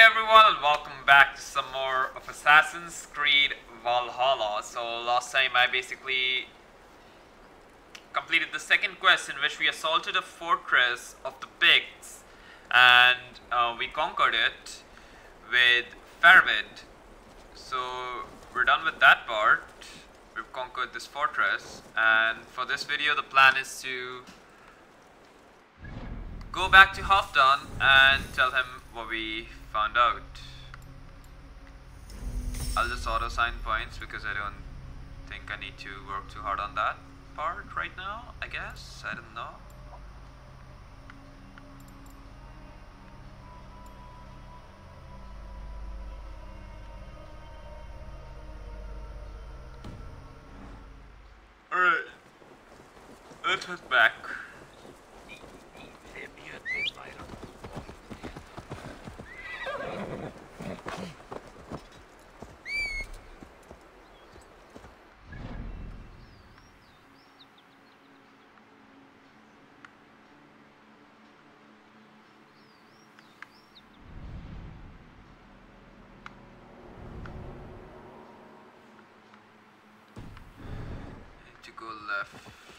everyone, and welcome back to some more of Assassin's Creed Valhalla. So last time I basically completed the second quest in which we assaulted a fortress of the Picts and we conquered it with Farvid. So we're done with that part. We've conquered this fortress, and for this video the plan is to go back to Halfdan and tell him what we found out. I'll just auto assign points because I don't think I need to work too hard on that part right now, I guess. I don't know. Alright, let's head back. To go left.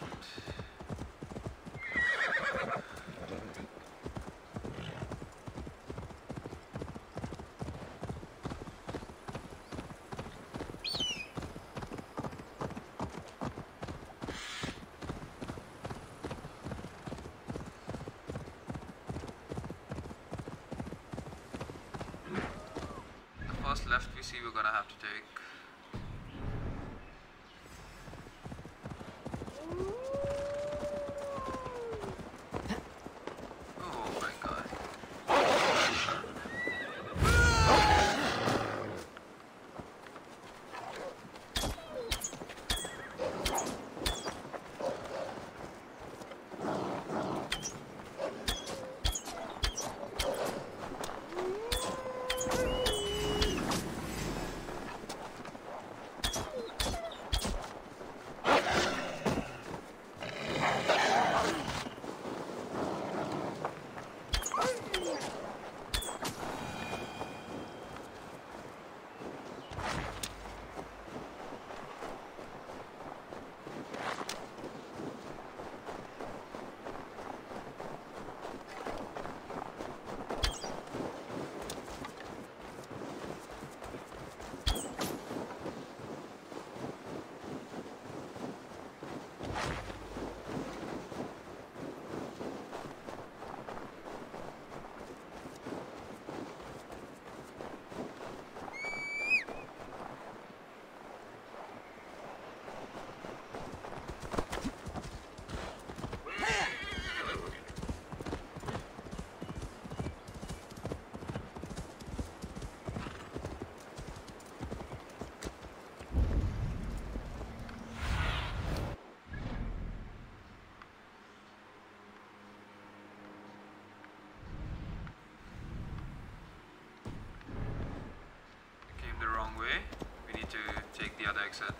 The first left we see we're gonna have to take. Way. We need to take the other exit.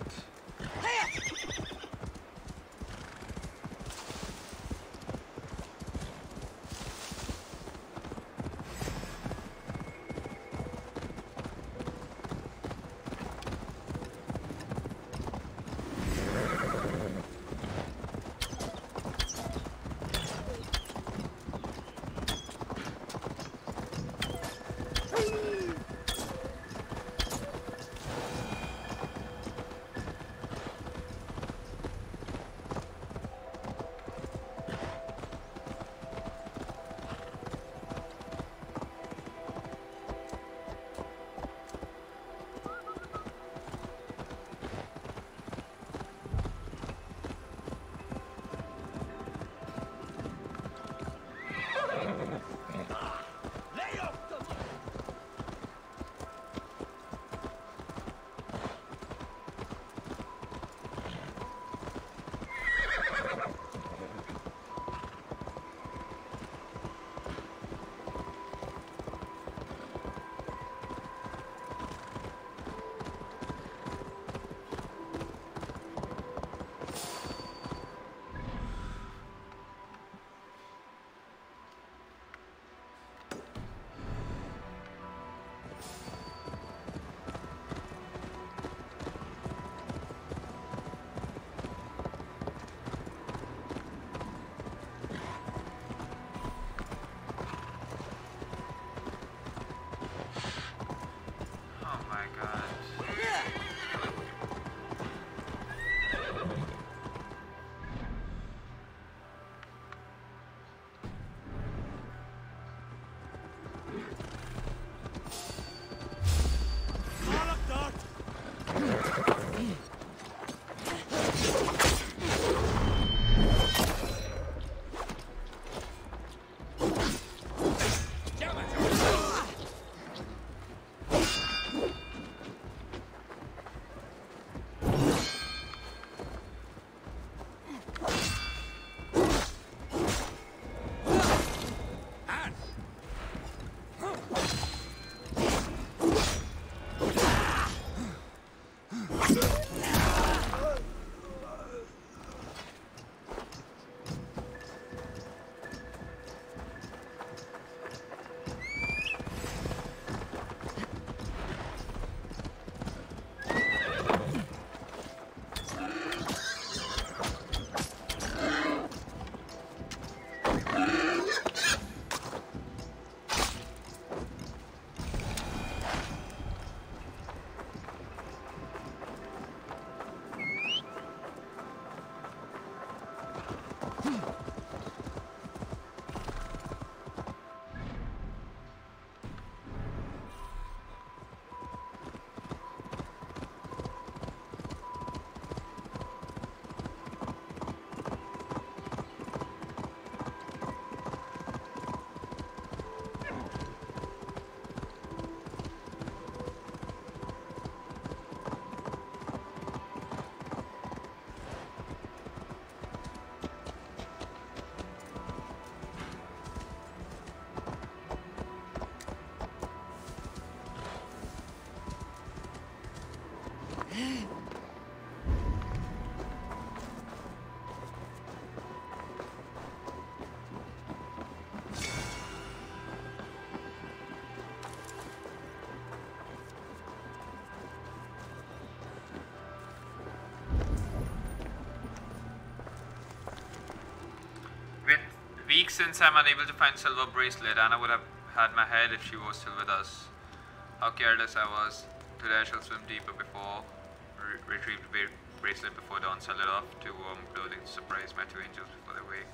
week since I'm unable to find silver bracelet. Anna would have had my head if she was still with us. How careless I was. Today I shall swim deeper before retrieve the bracelet before dawn. Sell it off to warm clothing to surprise my 2 angels before they wake.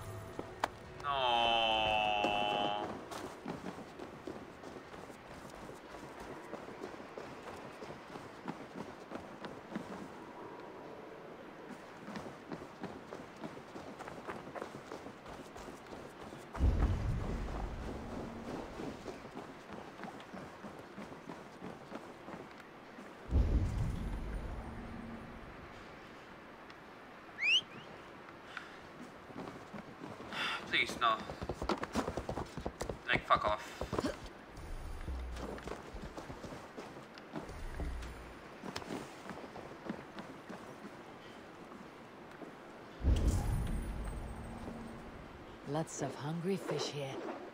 No. Please, no. Like, fuck off. Lots of hungry fish here.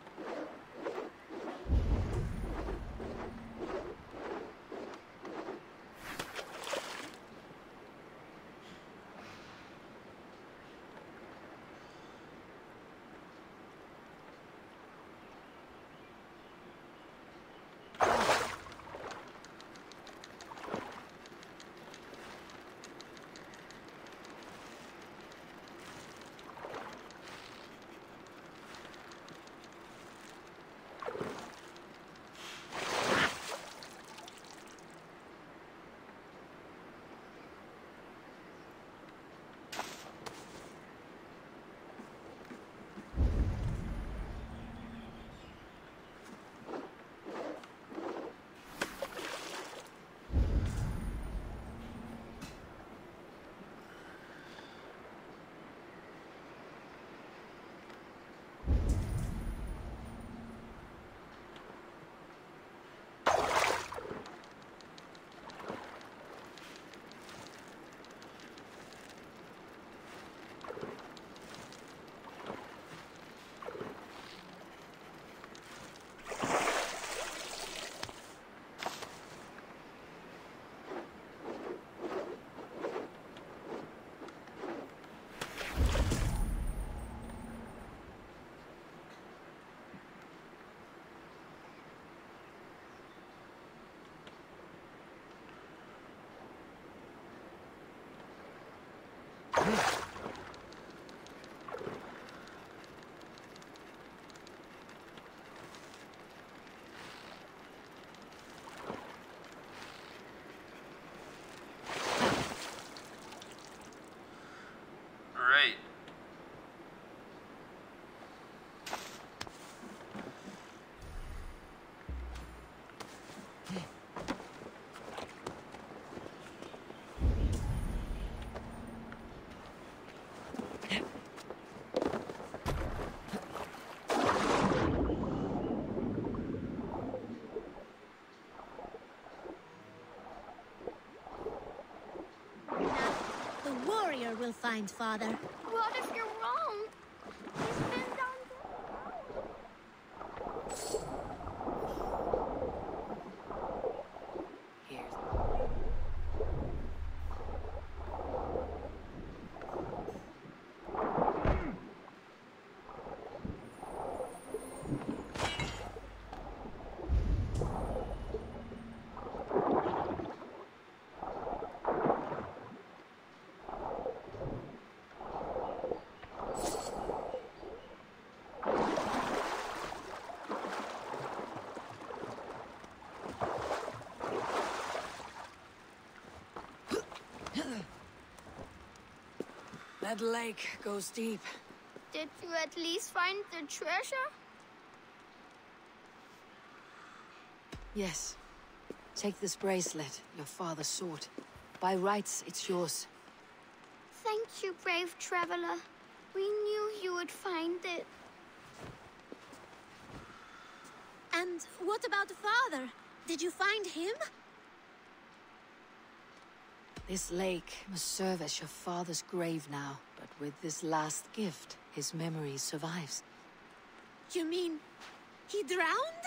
Right. Will find father. What if you're wrong? He's been down Here's... That lake goes deep. Did you at least find the treasure? Yes. Take this bracelet your father sought. By rights, it's yours. Thank you, brave traveler. We knew you would find it. And what about father? Did you find him? This lake must serve as your father's grave now, but with this last gift, his memory survives. You mean he drowned?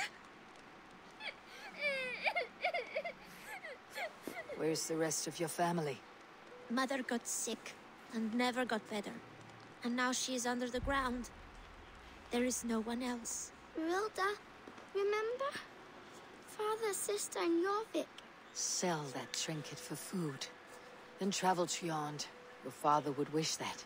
Where's the rest of your family? Mother got sick and never got better. And now she is under the ground. There is no one else. Rilda, remember? Father, sister, and Jorvik. Sell that trinket for food. Then travel to Yond. Your father would wish that.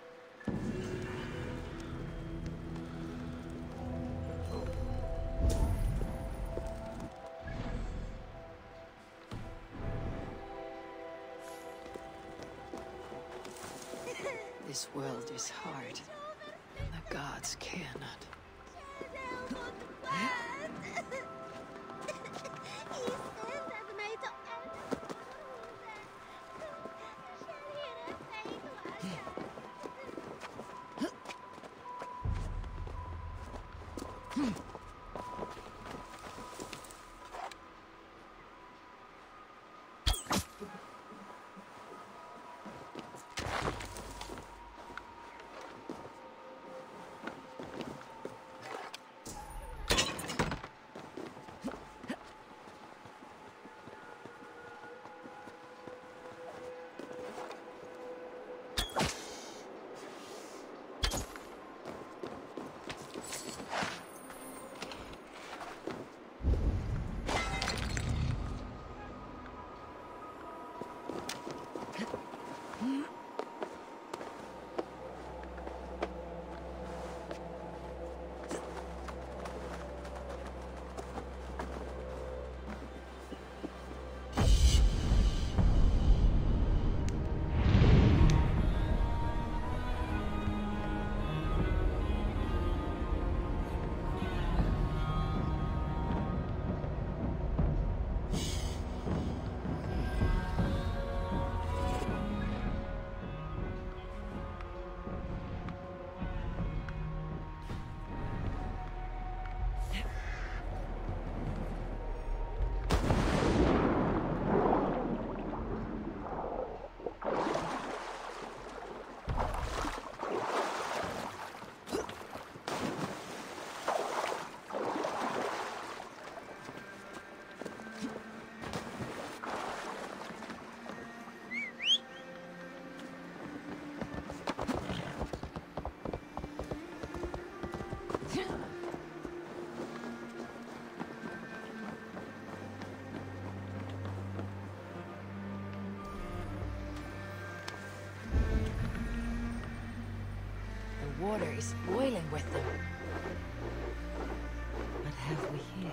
This world is hard. The gods care not. Water is boiling with them. What have we here?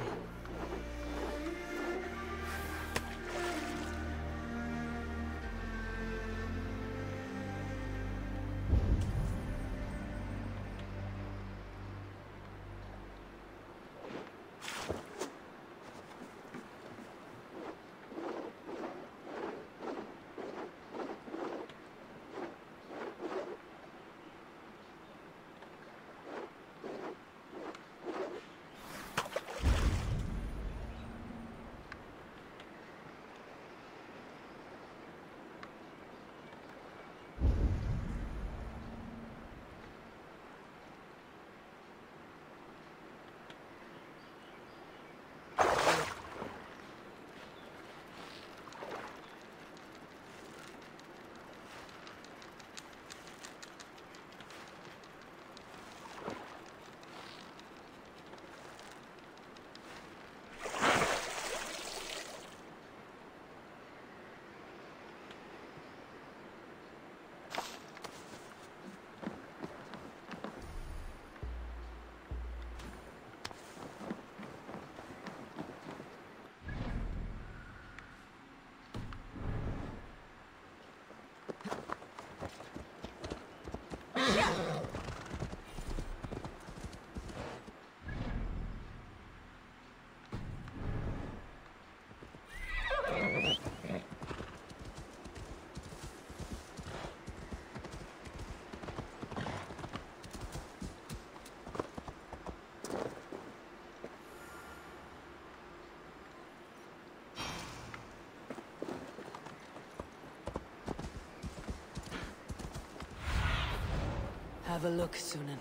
Have a look, Sunan.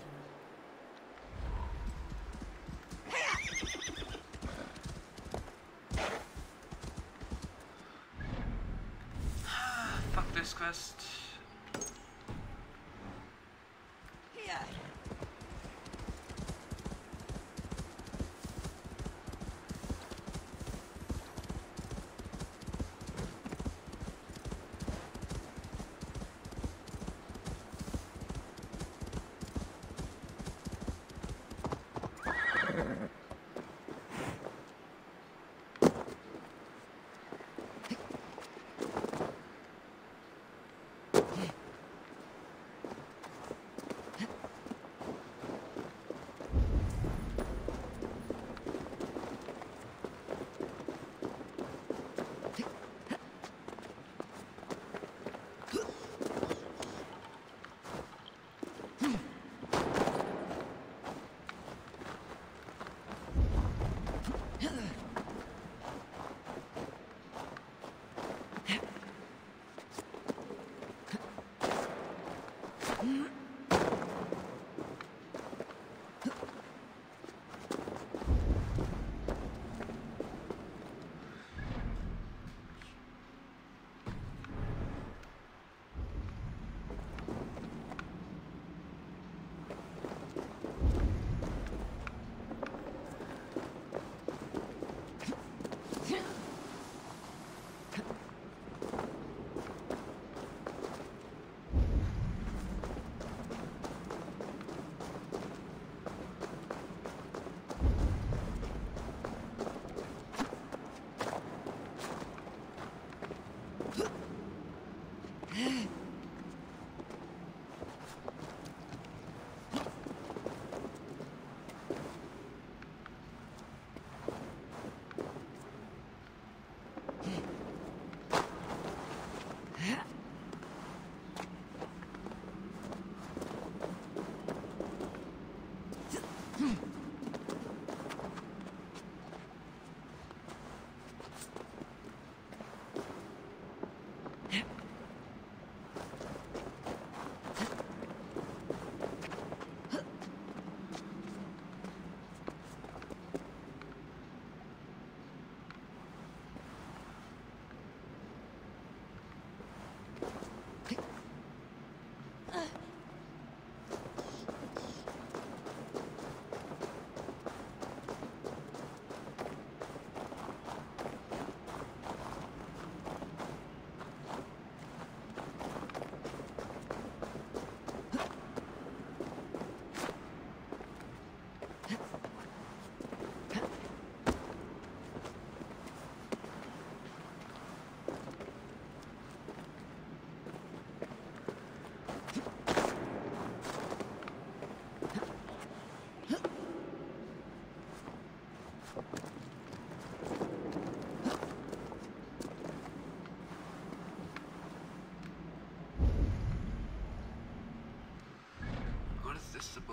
Fuck this quest.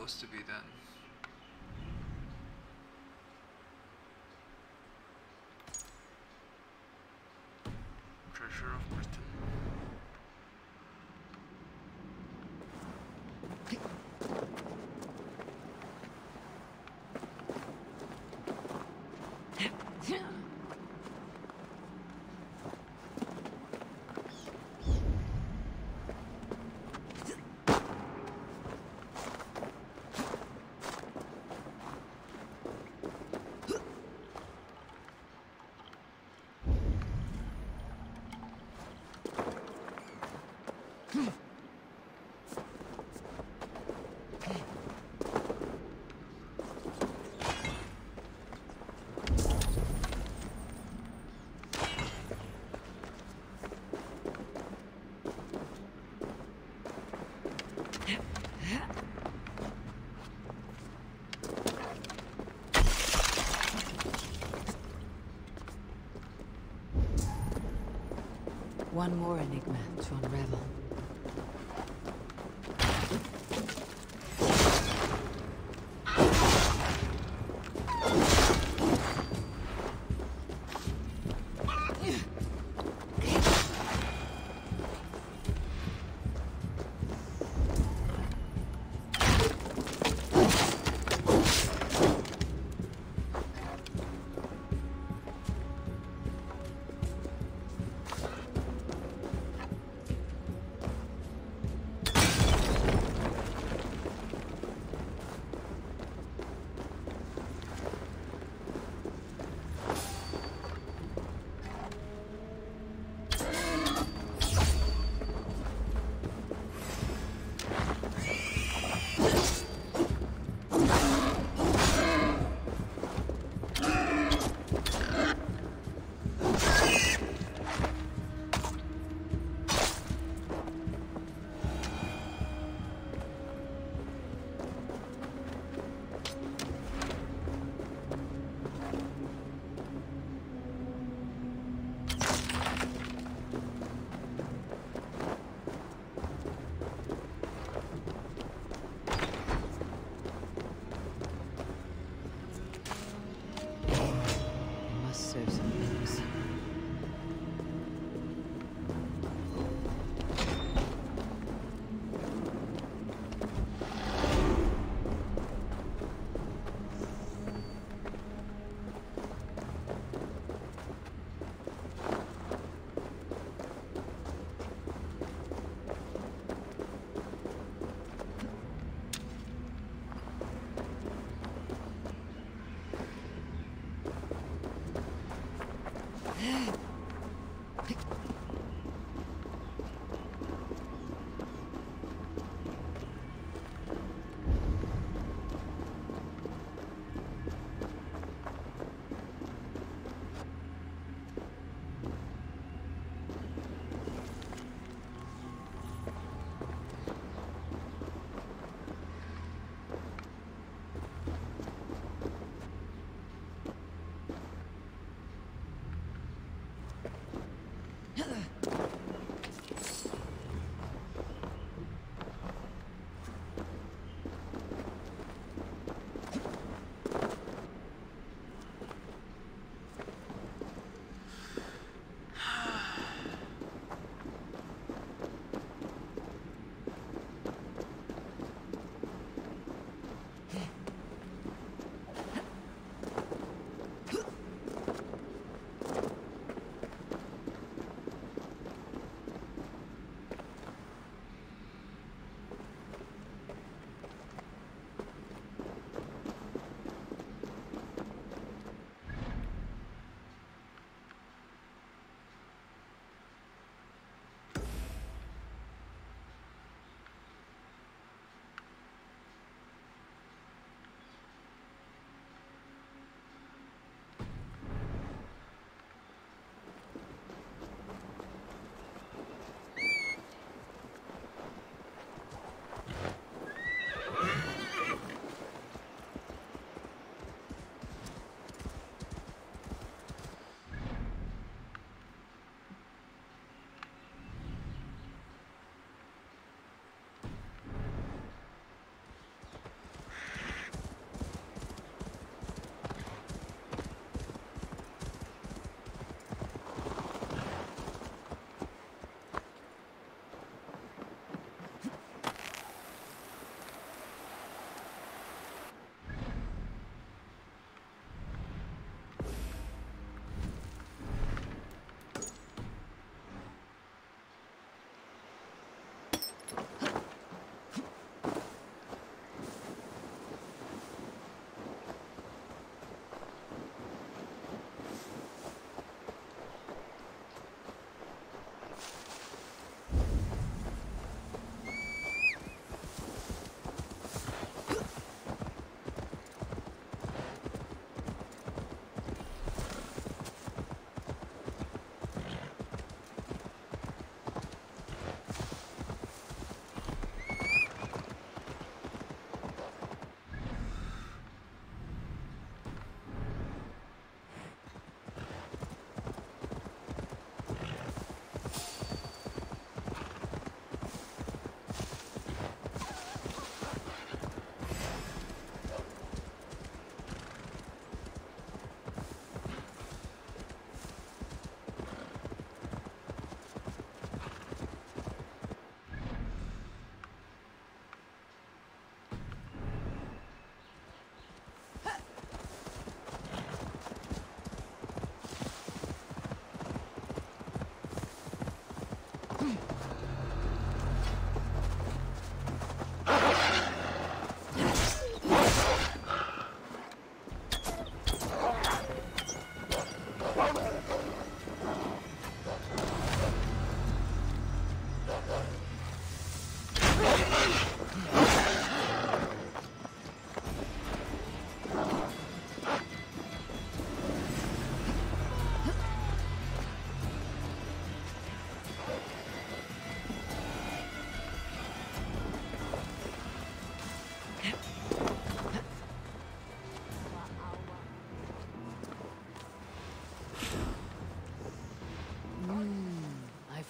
supposed to be then? Treasure of Britain. One more enigma to unravel.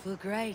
feel great.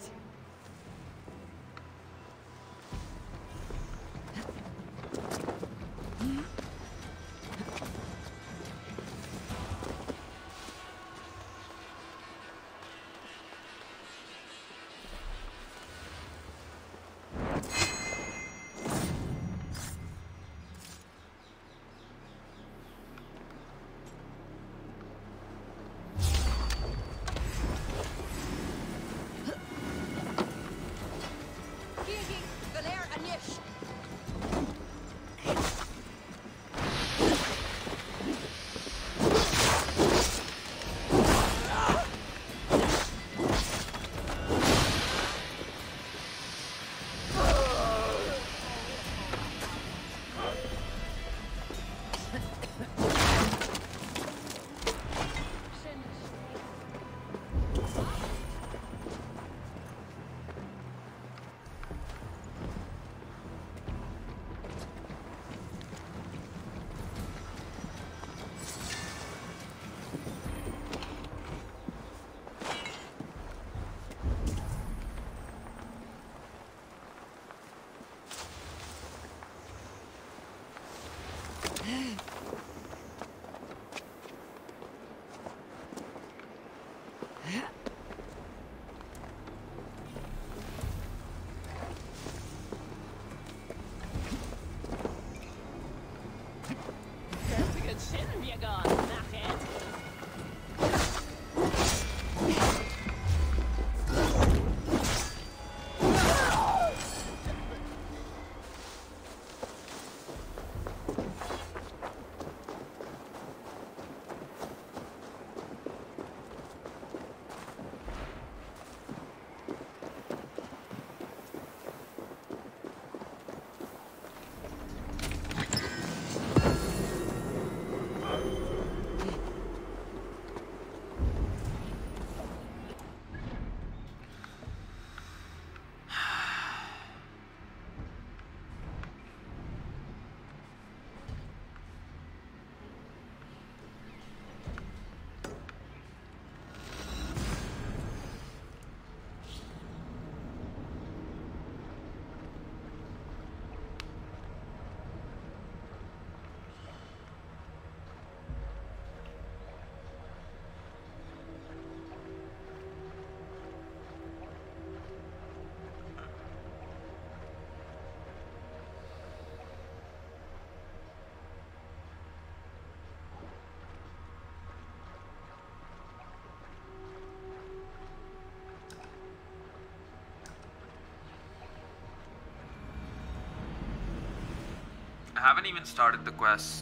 I haven't even started the quest.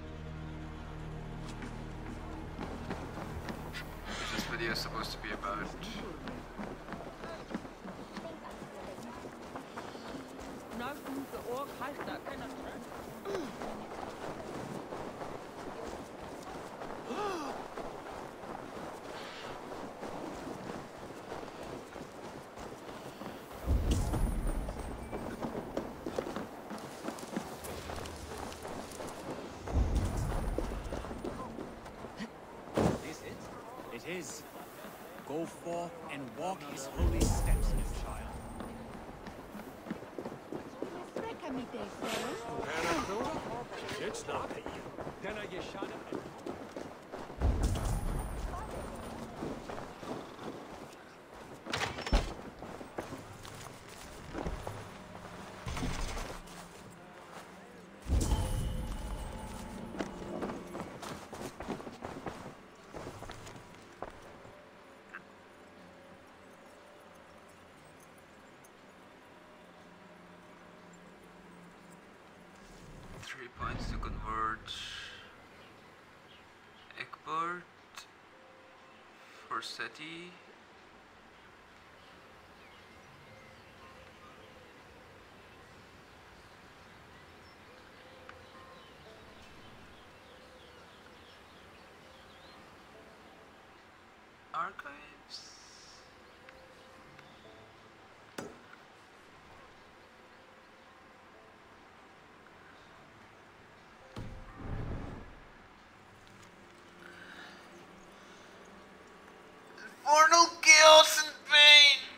Which this video is supposed to be about. Is. Go forth and walk his holy steps, child. Points to convert Egbert for Seti. Archives. Infernal chaos and pain.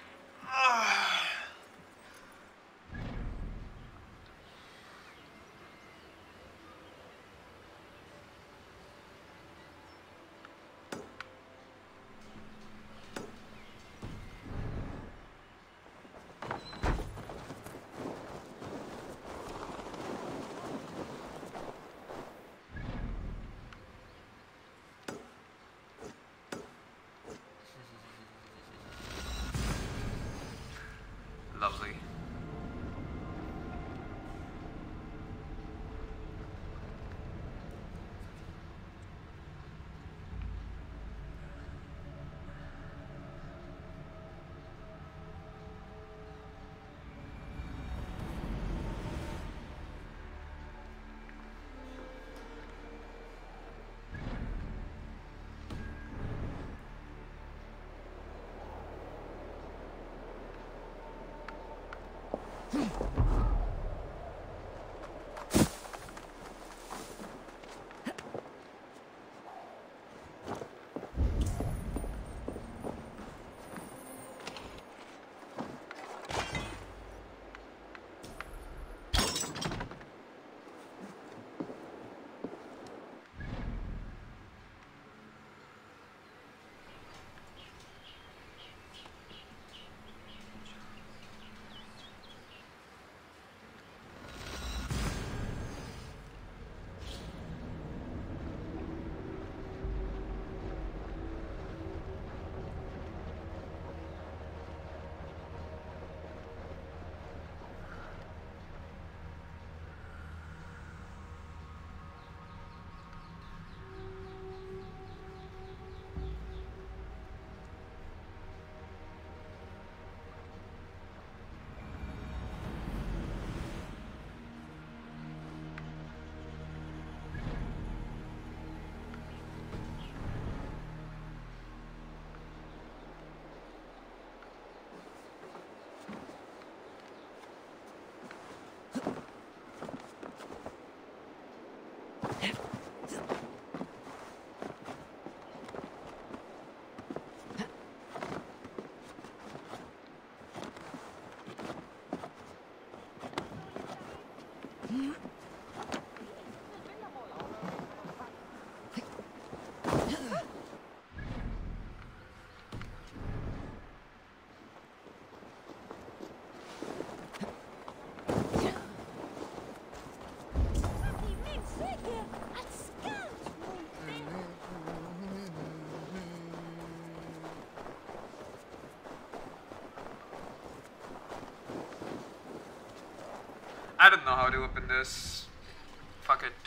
I don't know how to open this. Fuck it.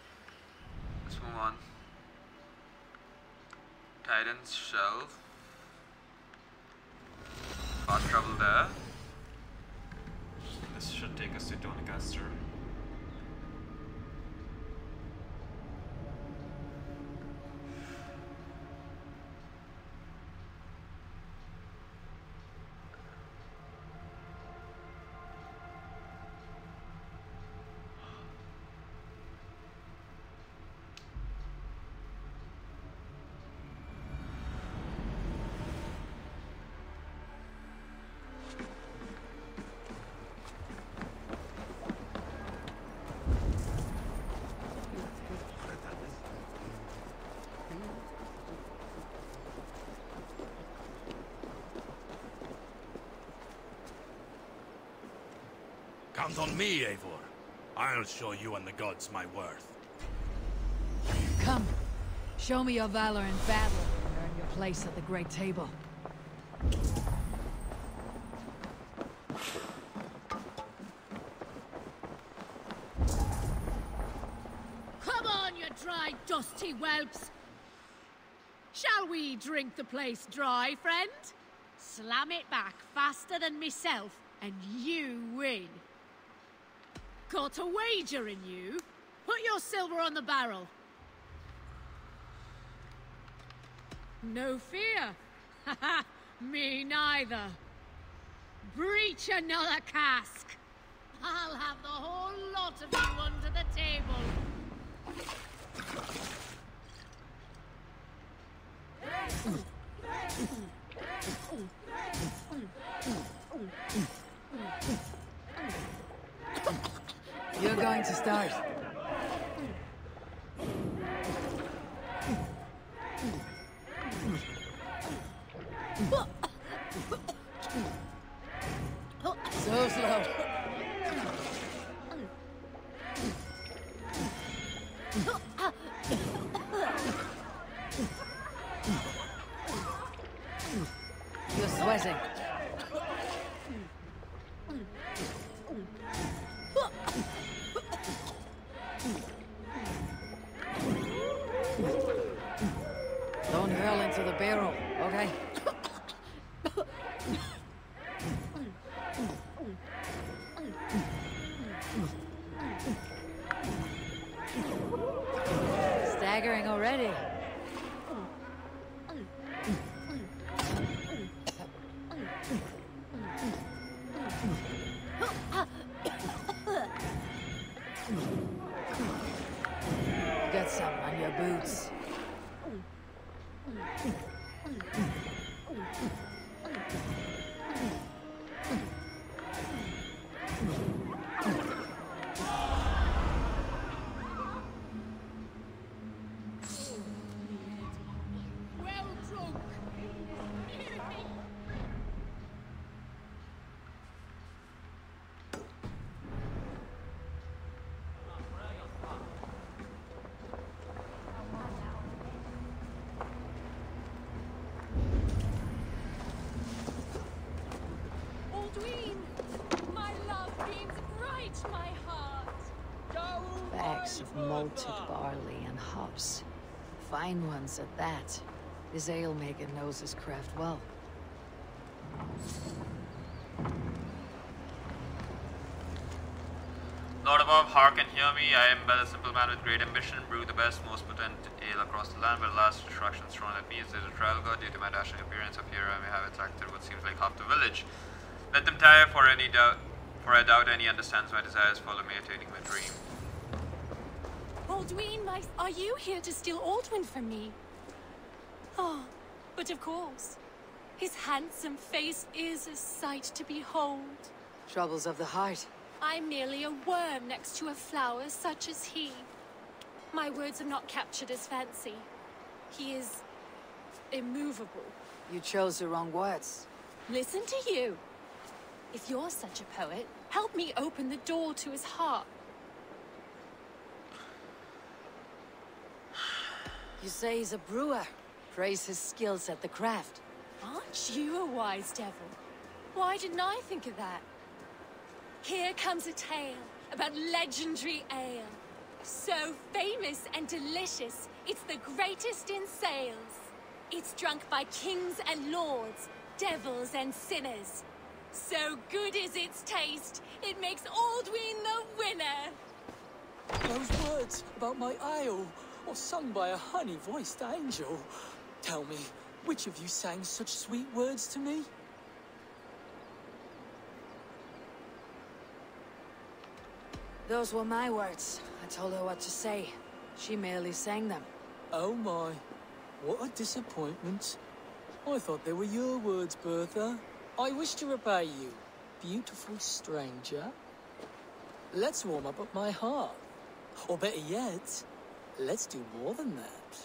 Let's move on. Titan's shelf. Fast travel there. This should take us to Doncaster. Count on me, Eivor. I'll show you and the gods my worth. Come, show me your valor in battle and earn your place at the great table. Come on, you dry, dusty whelps! Shall we drink the place dry, friend? Slam it back faster than myself, and you win. Got a wager in you? Put your silver on the barrel. No fear. Haha, me neither. Breach another cask. I'll have the whole lot of you under the table. You're going to start. So slow. You're sweating. Don't hurl into the barrel, okay? Staggering already. Well drunk. Aldwin, my love beams bright my heart. Bags of malted barley and hops. Fine ones at that. This ale maker knows his craft well. Lord above, hearken, hear me. I am but a simple man with great ambition. Brew the best, most potent ale across the land, but alas, destruction thrown at me. Is there a trial god? Due to my dashing appearance up here, I may have attracted what seems like half the village. Let them tire for any doubt, for I doubt any understands my desires. Follow me, attaining my dream. Aldwin, are you here to steal Aldwin from me? Oh, but of course. His handsome face is a sight to behold. Troubles of the heart. I'm merely a worm next to a flower such as he. My words have not captured his fancy. He is immovable. You chose the wrong words. Listen to you. If you're such a poet, help me open the door to his heart. You say he's a brewer. Praise his skills at the craft. Aren't you a wise devil? Why didn't I think of that? Here comes a tale about legendary ale. So famous and delicious, it's the greatest in sales. It's drunk by kings and lords, devils and sinners. So good is its taste, it makes Aldwin the winner. Those words about my ale, or sung by a honey-voiced angel. Tell me, which of you sang such sweet words to me? Those were my words. I told her what to say. She merely sang them. Oh my, what a disappointment. I thought they were your words, Bertha. I wish to repay you, beautiful stranger. Let's warm up at my hearth. Or better yet, let's do more than that.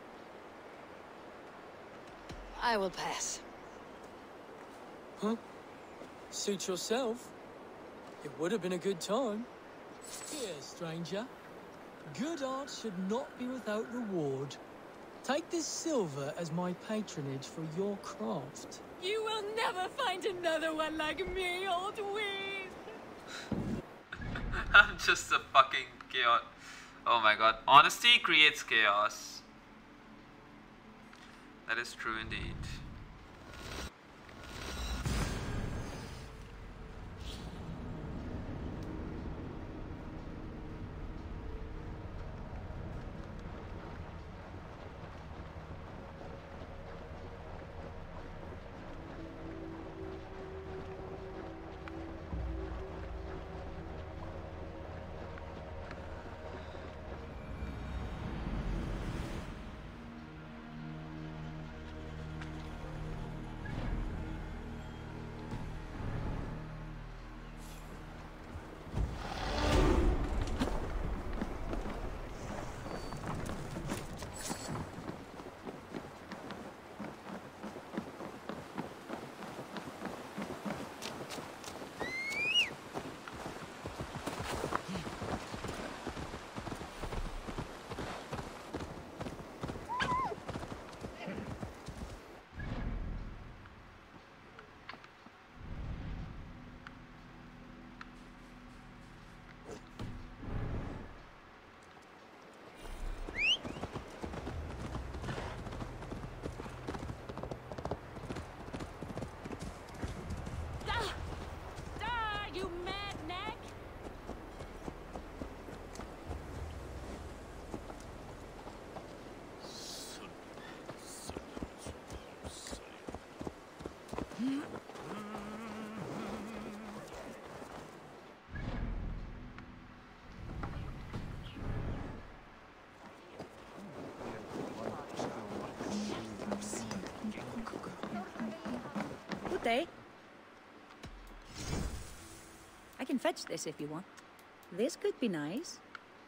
I will pass. Huh? Suit yourself. It would have been a good time. Here, stranger. Good art should not be without reward. Take this silver as my patronage for your craft. You will never find another one like me, Aldwin. I'm just a fucking chaos. Oh my god. Honesty creates chaos. That is true indeed. eh? I can fetch this if you want. This could be nice.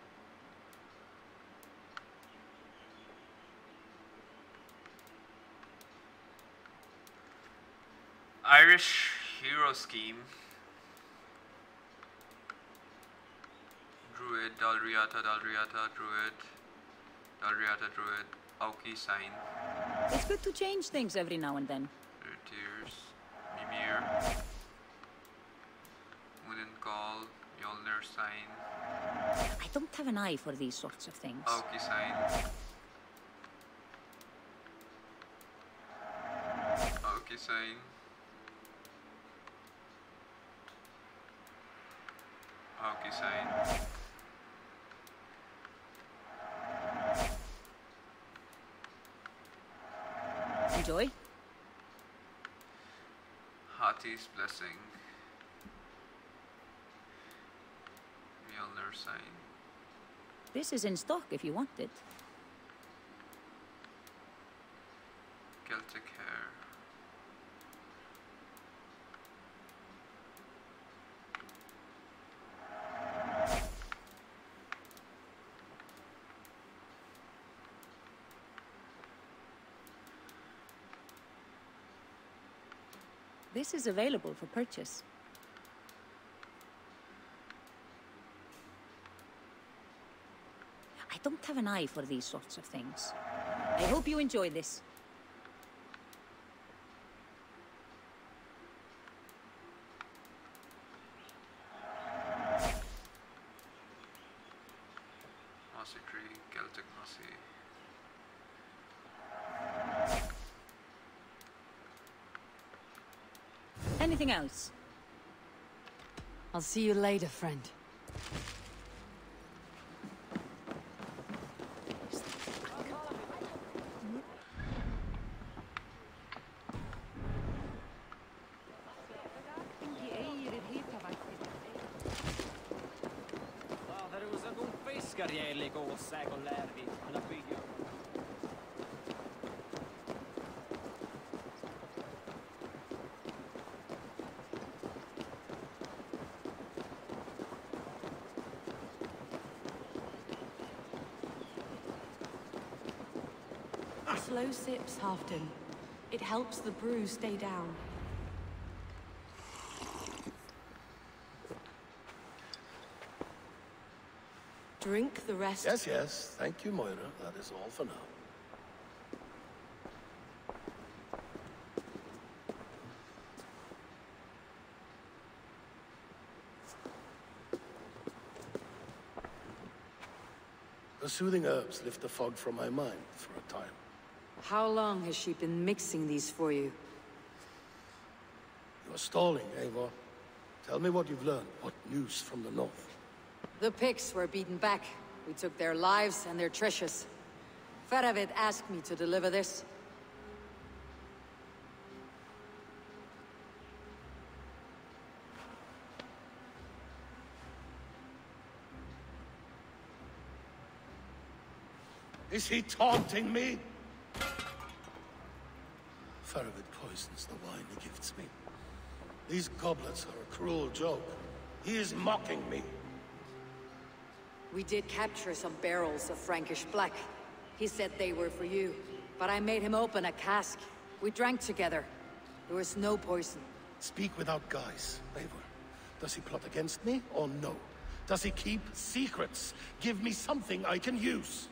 Irish hero scheme. Druid, Dalriata, Druid. Dalriata, Druid. Auki sign. It's good to change things every now and then. Tears. Mimir. Moonin Call. Mjolnir sign. I don't have an eye for these sorts of things. Auki sign. Auki sign. Auki sign. Enjoy. Hati's blessing. Mjolnir sign. This is in stock if you want it. Celtic hair. This is available for purchase. I don't have an eye for these sorts of things. I hope you enjoy this. Mossy tree, Celtic mossy. Anything else? I'll see you later, friend. Slow sips, Halfton. It helps the brew stay down. Drink the rest. Yes, yes. Thank you, Moira. That is all for now. The soothing herbs lift the fog from my mind for a time. How long has she been mixing these for you? You're stalling, Eivor. Tell me what you've learned. What news from the north? The Picts were beaten back. We took their lives and their treasures. Faravid asked me to deliver this. Is he taunting me? Faravid poisons the wine he gifts me. These goblets are a cruel joke. He is mocking me. We did capture some barrels of Frankish black. He said they were for you, but I made him open a cask. We drank together. There was no poison. Speak without guise, Eivor. Does he plot against me, or no? Does he keep secrets? Give me something I can use.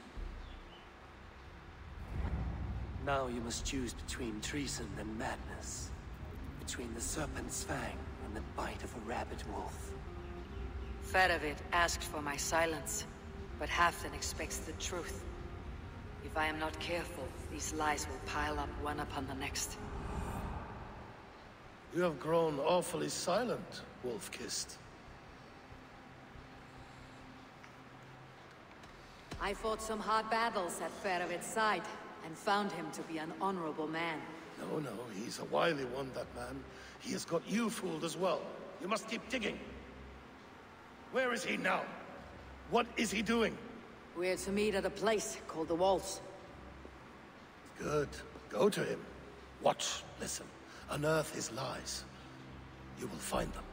Now you must choose between treason and madness. Between the serpent's fang and the bite of a rabid wolf. Faravid asked for my silence, but Halfdan expects the truth. If I am not careful, these lies will pile up one upon the next. You have grown awfully silent, wolf-kissed. I fought some hard battles at Faravid's side, and found him to be an honorable man. No, no, he's a wily one, that man. He has got you fooled as well. You must keep digging. Where is he now? What is he doing? We're to meet at a place called the Walls. Good. Go to him. Watch, listen. unearth his lies. You will find them.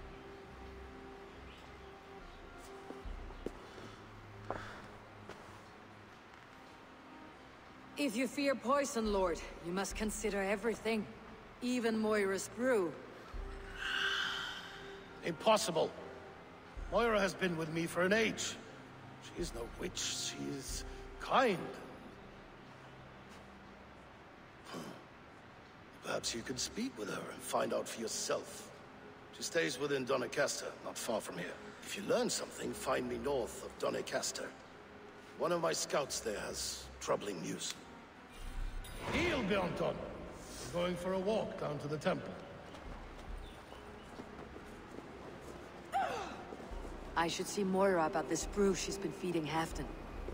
If you fear poison, Lord, you must consider everything. Even Moira's brew. Impossible. Moira has been with me for an age. She is no witch. She is kind. Perhaps you could speak with her and find out for yourself. She stays within Doncaster, not far from here. If you learn something, find me north of Doncaster. One of my scouts there has troubling news. Heel, Bjornton. We're going for a walk down to the temple. I should see Moira about this brew she's been feeding Halfton.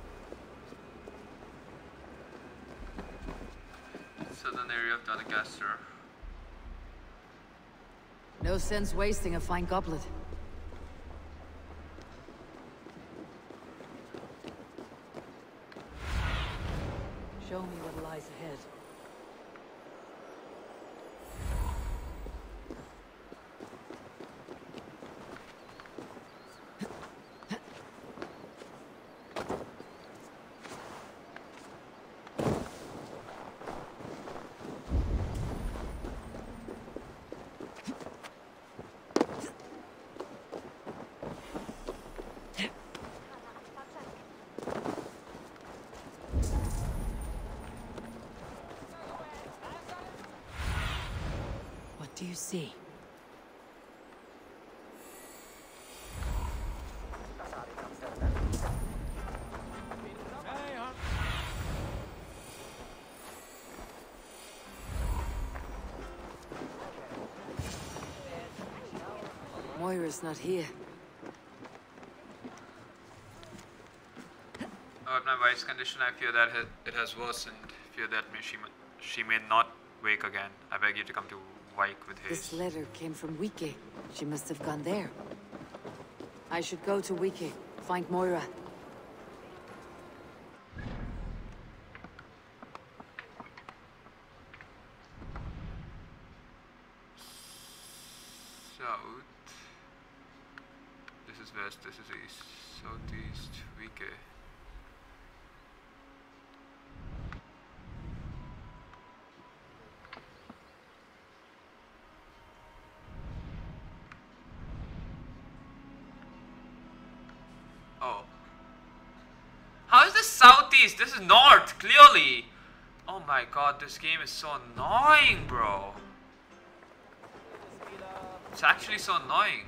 Southern area of Doncaster. No sense wasting a fine goblet. Show me what lies ahead. What do you see? Moira's not here. About my wife's condition, I fear that it has worsened. Fear that she may not wake again. I beg you to come to Viking with haste. This letter came from Wiki. She must have gone there. I should go to Wiki, find Moira. South. This is west, this is east. Southeast, Wiki. Oh. How is this southeast? This is north, clearly. Oh my god, this game is so annoying, bro. It's actually so annoying.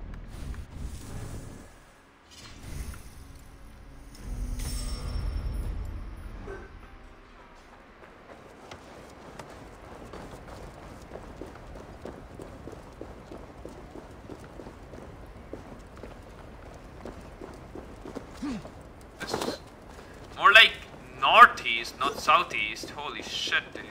This is more like northeast, not southeast. Holy shit, dude.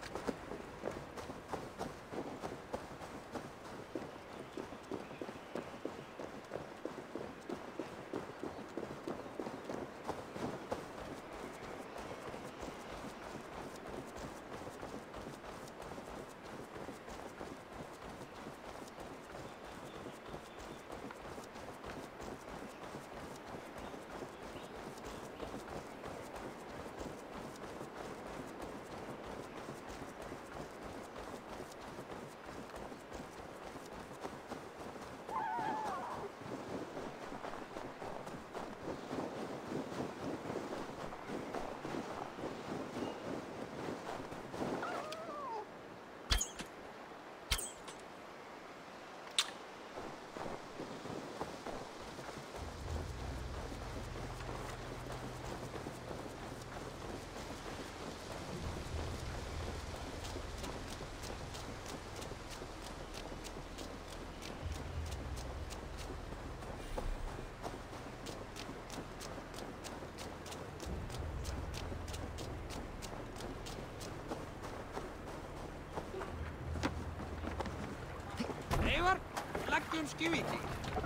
Eivor, leggjum skiviti.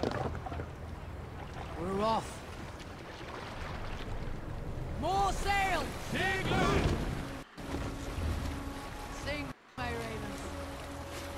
We're off. More sail! Sing, my ravens.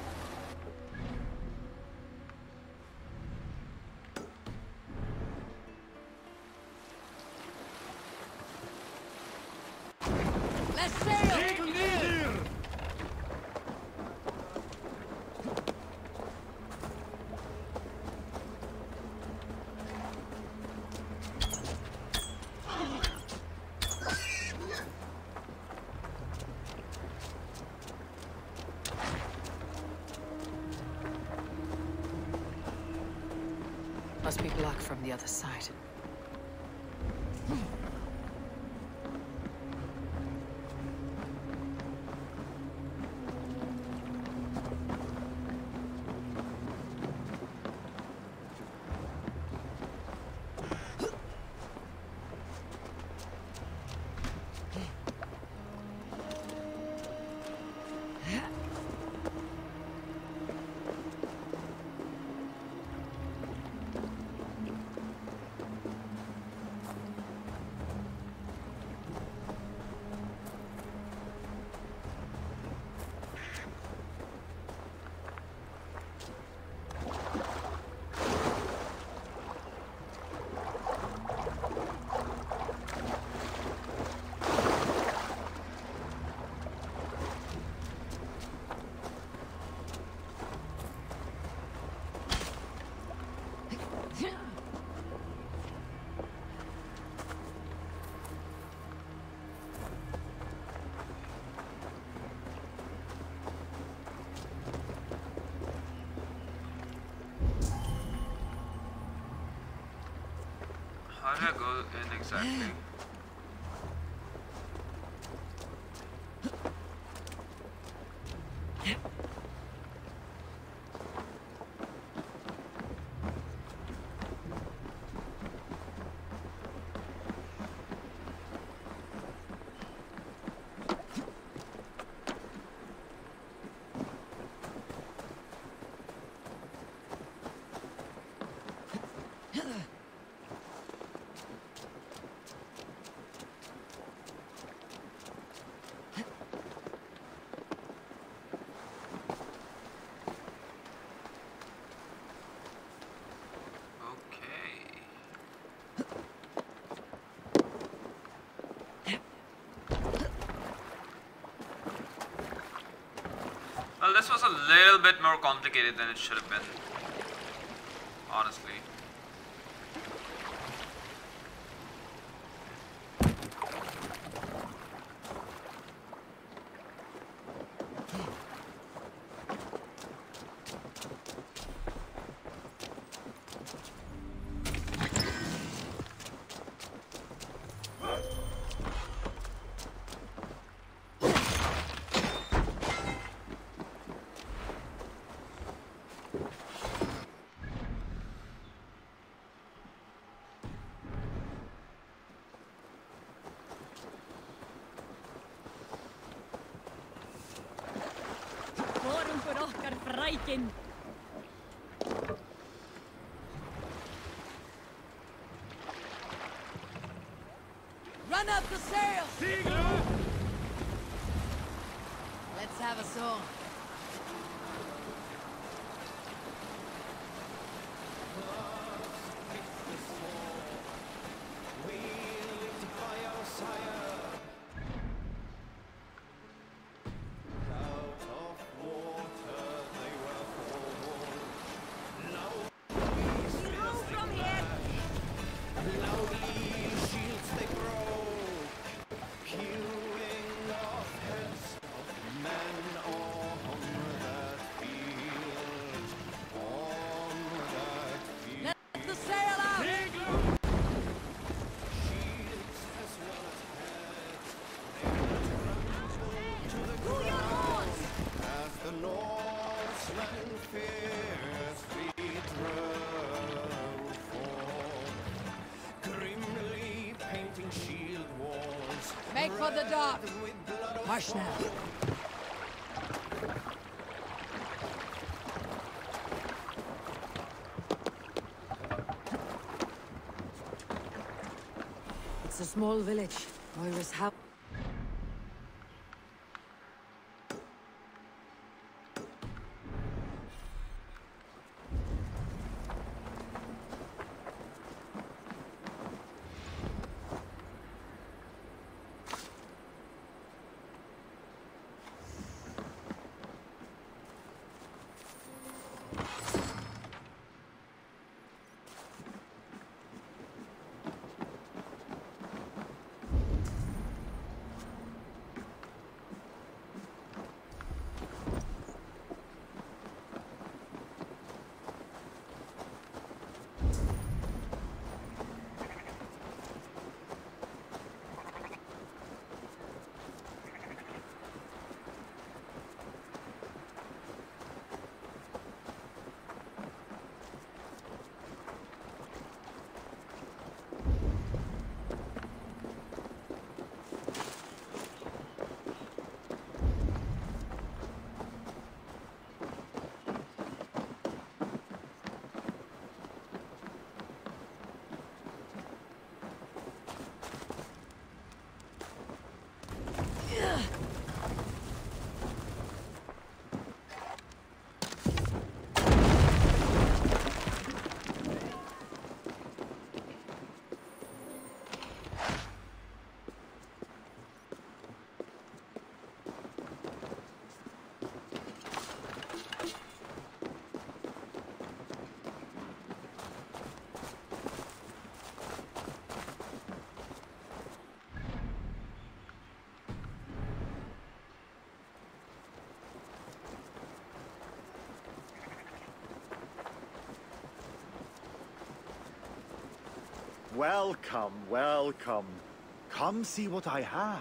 Must be blocked from the other side. How do I go in exactly? Well, this was a little bit more complicated than it should have been, honestly. Viking. Run up the sail! Let's have a song. Make for the dock. March now. It's a small village. Moira's house. Welcome, welcome. Come see what I have.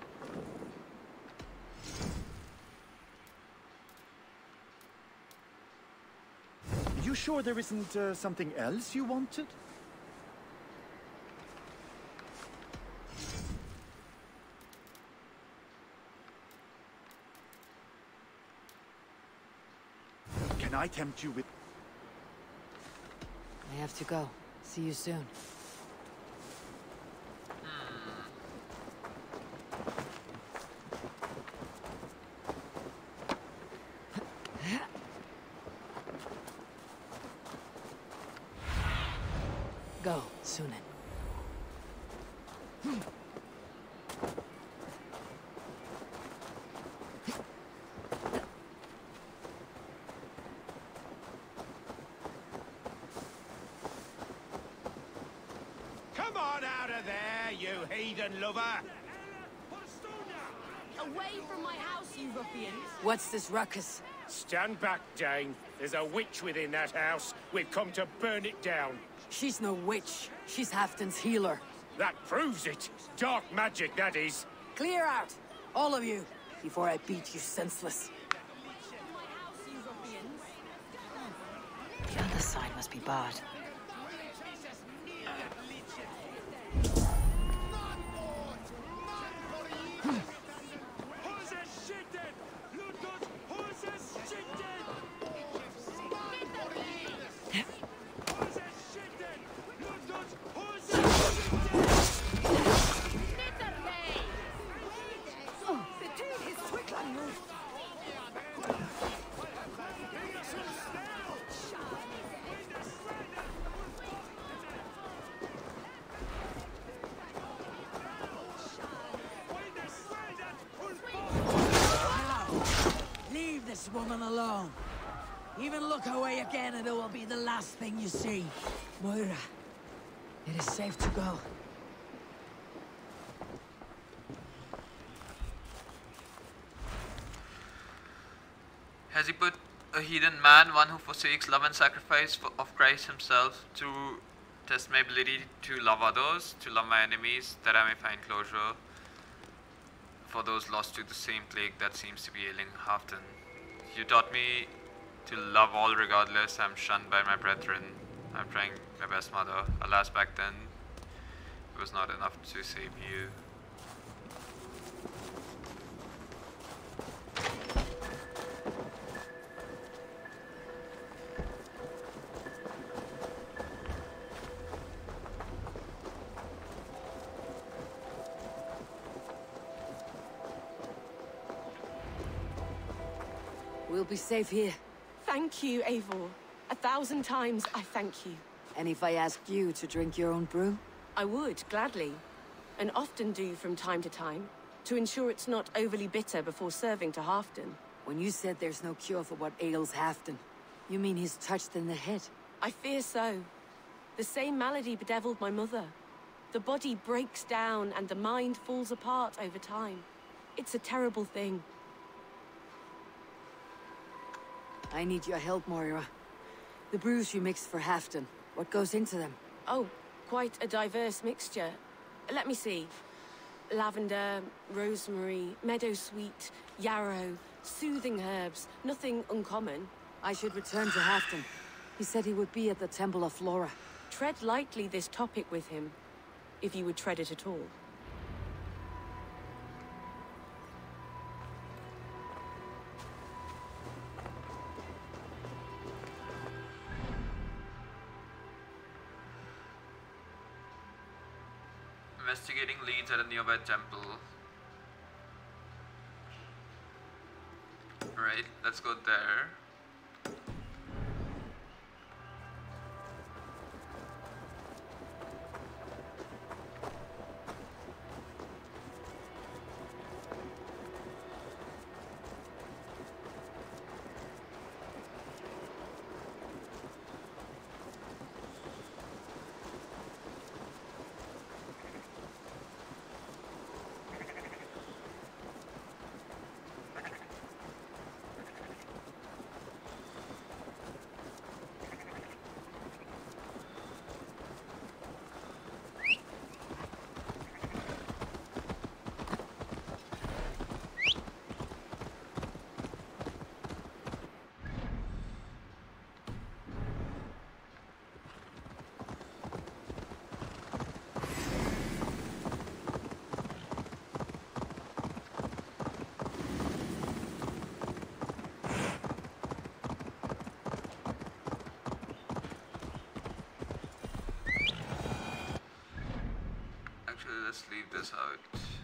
You sure there isn't something else you wanted? Can I tempt you with... I have to go. See you soon. Go, Sunan. Come on out of there, you heathen lover! Away from my house, you ruffians! What's this ruckus? Stand back, Dane. There's a witch within that house. We've come to burn it down. She's no witch. She's Halfton's healer. That proves it. Dark magic, that is. Clear out, all of you, before I beat you senseless. The other side must be barred. This woman alone. Even look away again and it will be the last thing you see. Moira, it is safe to go. Has he put a heathen man, one who forsakes love and sacrifice of Christ himself, to test my ability to love others, to love my enemies, that I may find closure for those lost to the same plague that seems to be ailing Halfton? You taught me to love all regardless. I'm shunned by my brethren. I'm trying my best, mother. Alas, back then, it was not enough to save you. We'll be safe here. Thank you, Eivor. 1,000 times I thank you. And if I asked you to drink your own brew? I would, gladly. And often do from time to time, to ensure it's not overly bitter before serving to Halfton. When you said there's no cure for what ails Halfton, you mean he's touched in the head? I fear so. The same malady bedeviled my mother. The body breaks down and the mind falls apart over time. It's a terrible thing. I need your help, Moira. The brews you mixed for Halfton, what goes into them? Oh, quite a diverse mixture. Let me see. Lavender, rosemary, meadowsweet, yarrow, soothing herbs, nothing uncommon. I should return to Halfton. He said he would be at the Temple of Flora. Tread lightly this topic with him, if you would tread it at all. Investigating leads at a nearby temple. Right, let's go there. let's leave this out.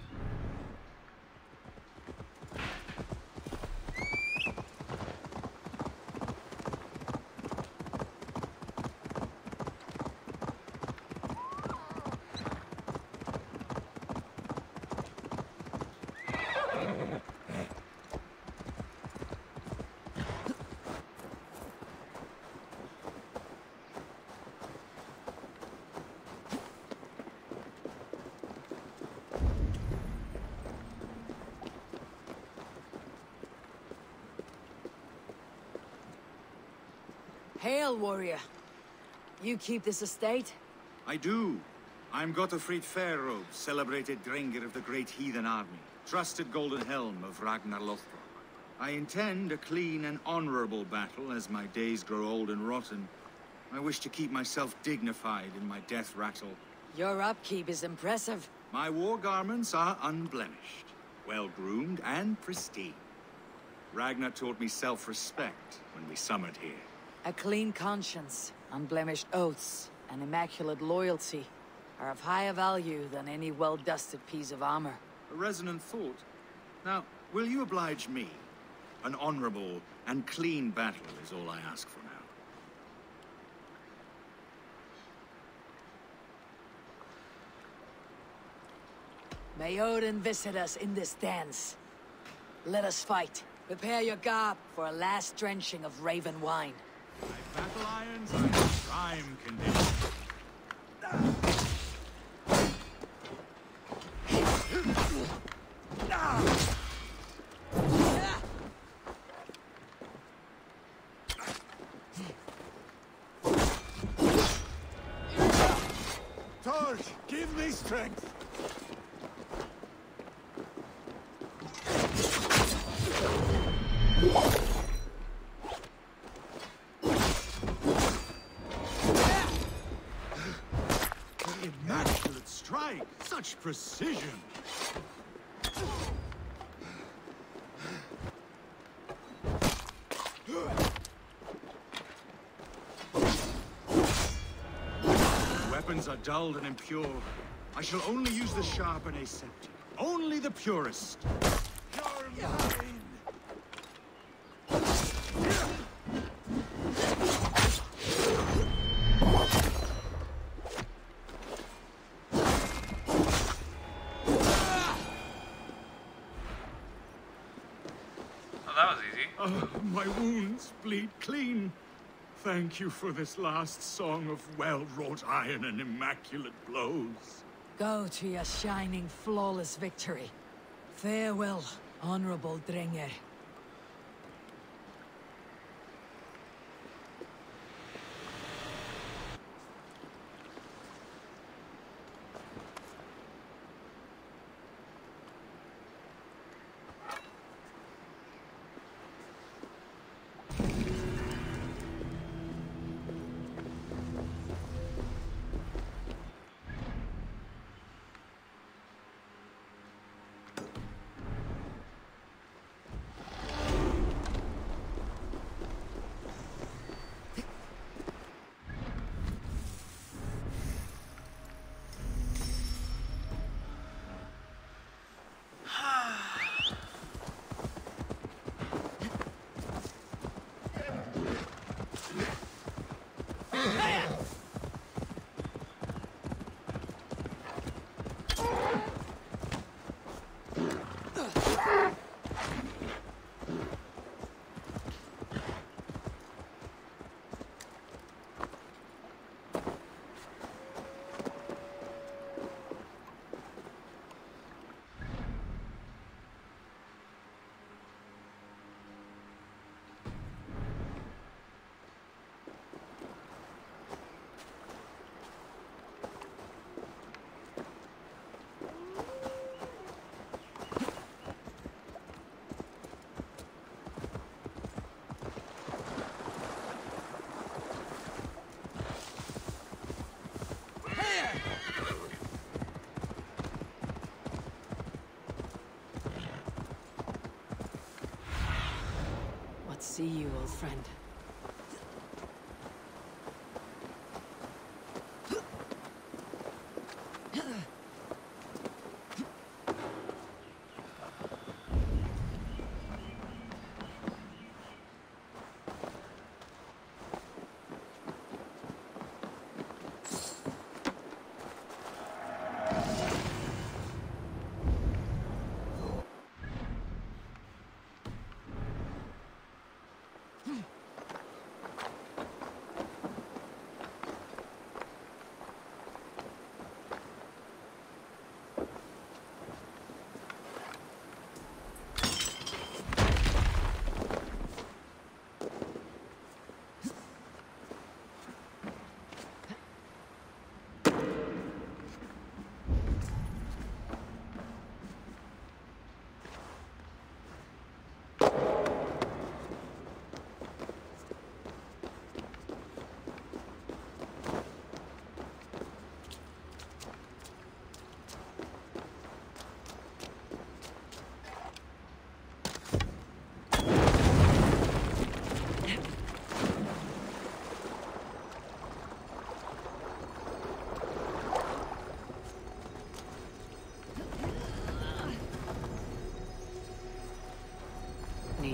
Hail, warrior. You keep this estate? I do. I'm Gottfried Fairrobe, celebrated Drengr of the great heathen army, trusted golden helm of Ragnar Lothbrok. I intend a clean and honorable battle as my days grow old and rotten. I wish to keep myself dignified in my death rattle. Your upkeep is impressive. My war garments are unblemished, well-groomed and pristine. Ragnar taught me self-respect when we summered here. A clean conscience, unblemished oaths, and immaculate loyalty are of higher value than any well-dusted piece of armor. A resonant thought. Now, will you oblige me? An honorable and clean battle is all I ask for now. May Odin visit us in this dance. Let us fight. Prepare your garb for a last drenching of raven wine. My battle irons are in prime condition. Torch, give me strength! Immaculate strike! Such precision! Weapons are dulled and impure. I shall only use the sharp and aseptic. Only the purest. You're mine! My wounds bleed clean. Thank you for this last song of well-wrought iron and immaculate blows. Go to your shining, flawless victory. Farewell, honorable Drengr. See you, old friend.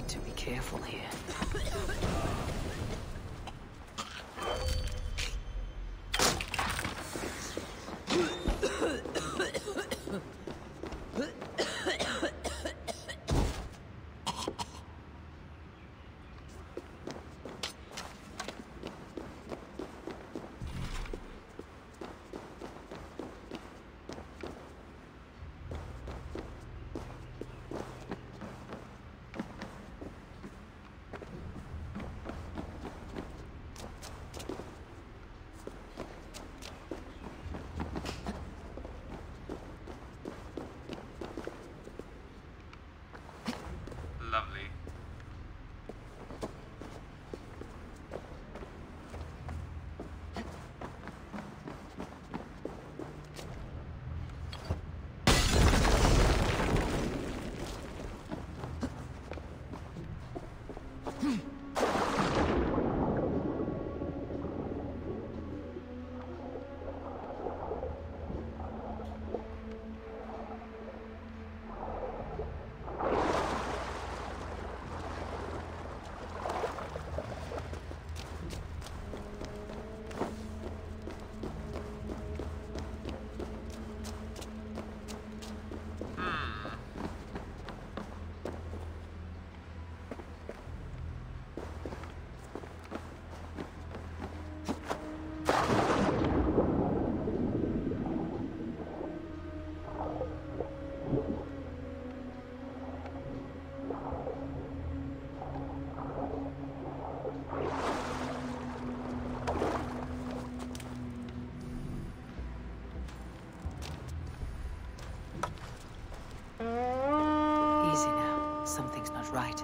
Need to be careful here. Lovely. Easy now. Something's not right.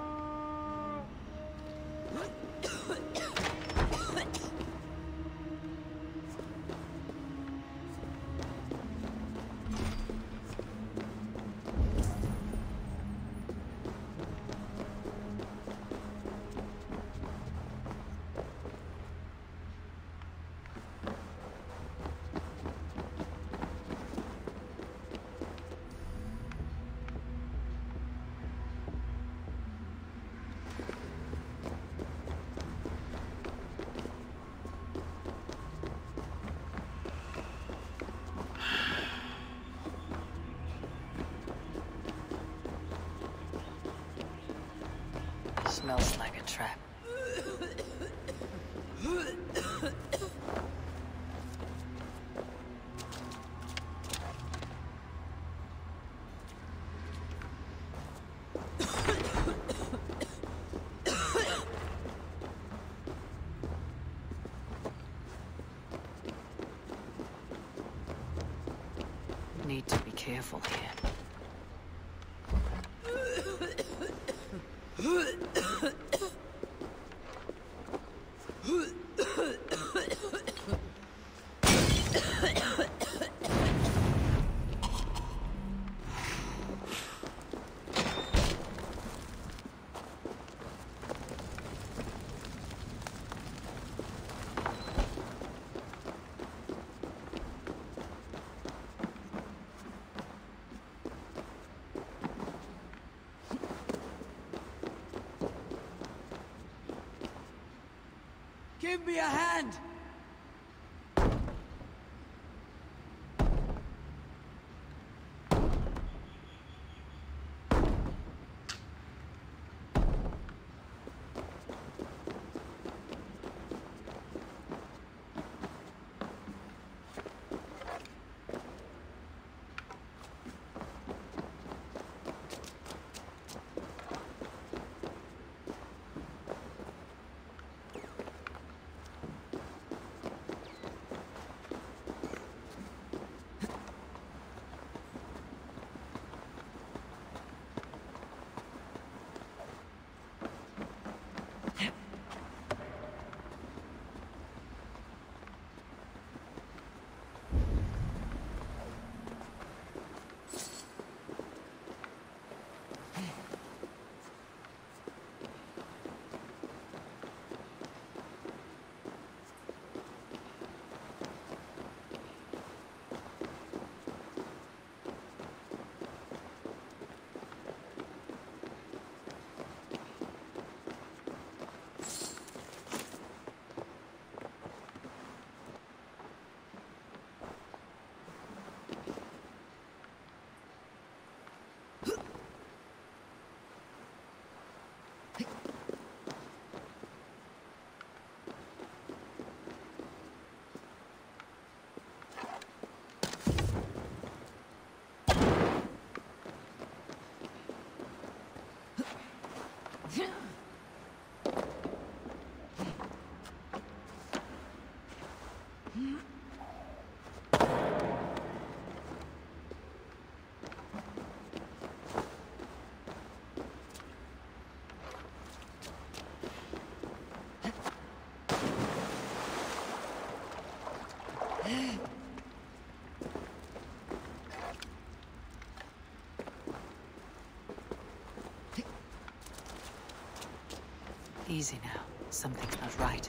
Smells like a trap. Need to be careful here. Give me a hand! Easy now. Something's not right.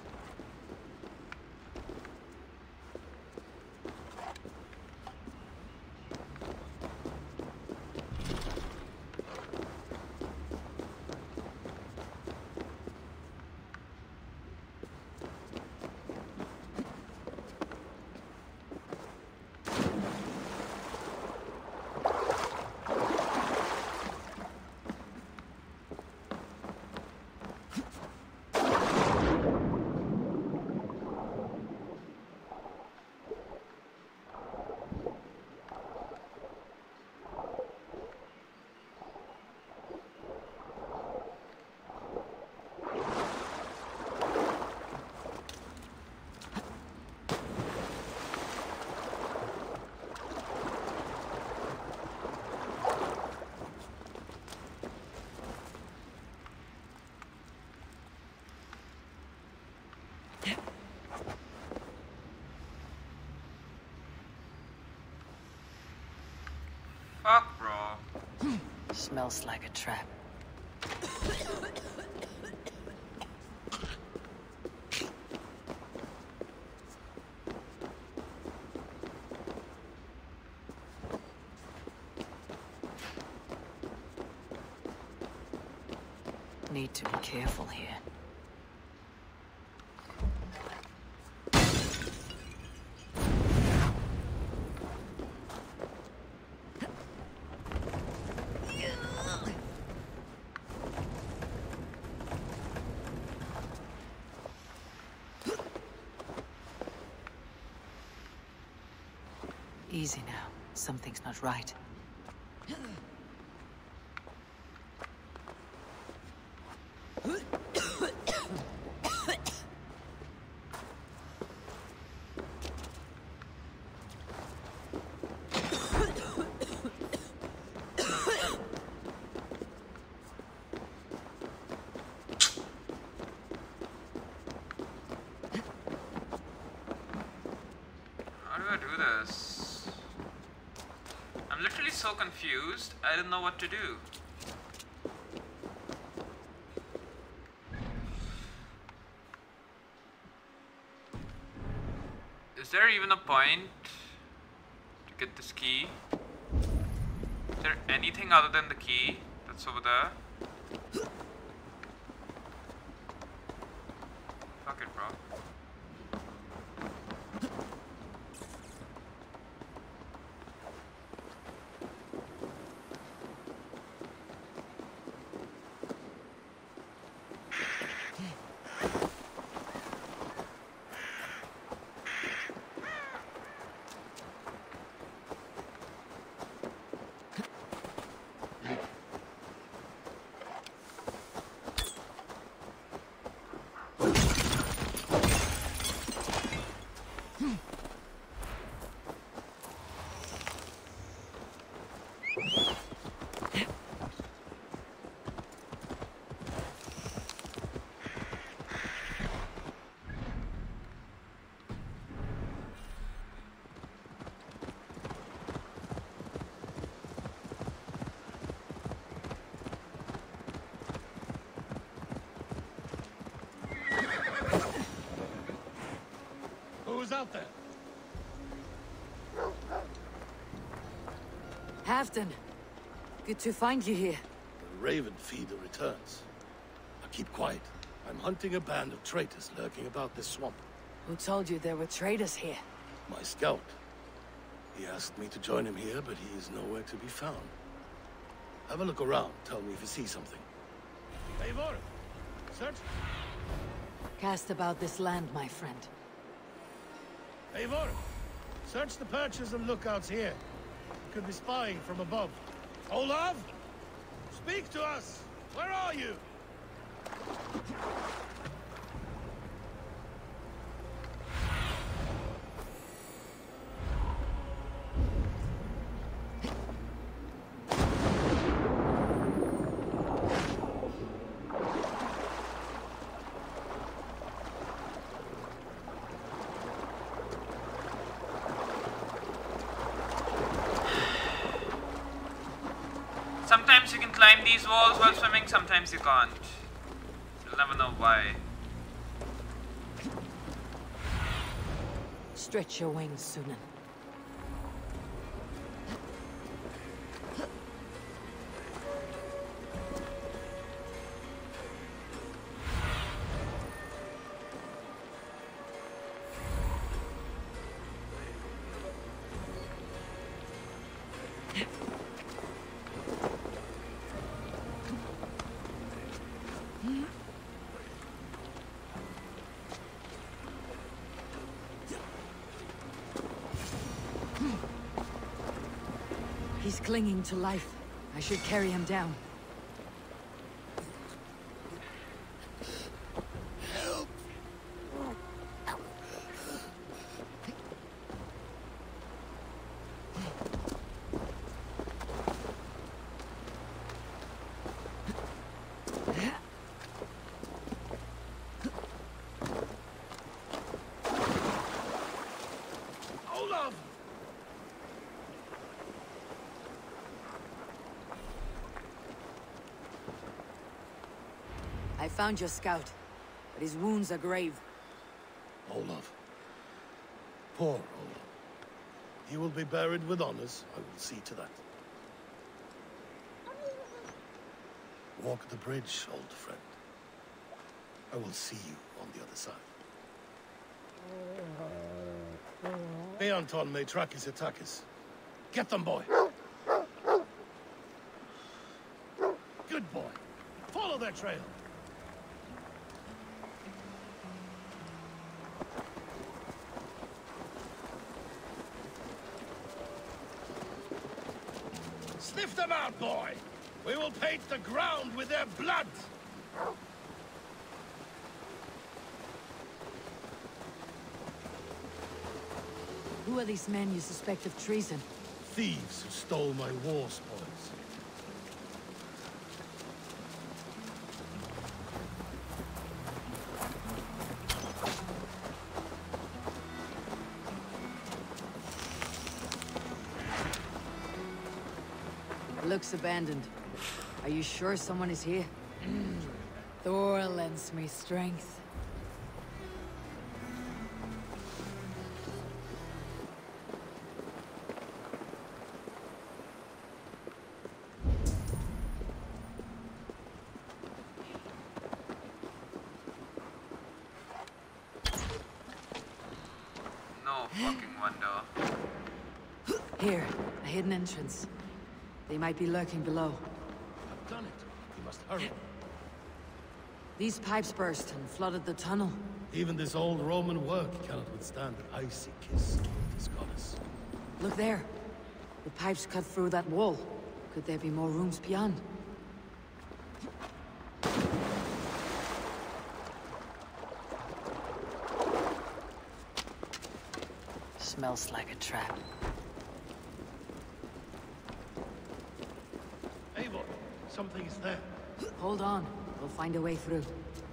Fuck, bro. Smells like a trap. Need to be careful here. Easy now. Something's not right. How do I do this? I'm literally so confused. I don't know what to do. Is there even a point to get this key? Is there anything other than the key that's over there? Fuck it, bro. Who's out there? Halfdan, good to find you here. The Raven Feeder returns. Now keep quiet. I'm hunting a band of traitors lurking about this swamp. Who told you there were traitors here? My scout. He asked me to join him here, but he is nowhere to be found. Have a look around. Tell me if you see something. Eivor! Search! Cast about this land, my friend. Eivor! Search the perches and lookouts here. Could be spying from above. Olav! Speak to us! Where are you? Sometimes you can climb these walls while swimming, sometimes you can't. You'll never know why. Stretch your wings, Sunan. He's clinging to life. I should carry him down. I found your scout, but his wounds are grave. Olaf. Poor Olaf. He will be buried with honors. I will see to that. Walk the bridge, old friend. I will see you on the other side. Beanton may track his attackers. Get them, boy! Good boy. Follow their trail. Sniff them out, boy! We will paint the ground with their blood! Who are these men you suspect of treason? Thieves who stole my war spoils. Looks abandoned. Are you sure someone is here? Thor lends me strength. No fucking wonder. Here, a hidden entrance. They might be lurking below. I've done it. We must hurry. These pipes burst and flooded the tunnel. Even this old Roman work cannot withstand the icy kiss of this goddess. Look there. The pipes cut through that wall. Could there be more rooms beyond? Smells like a trap. Eivor, something is there. Hold on. We'll find a way through.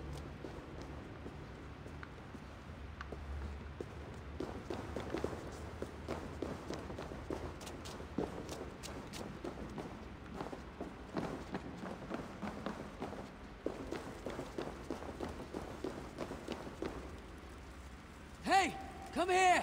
Hey! Come here!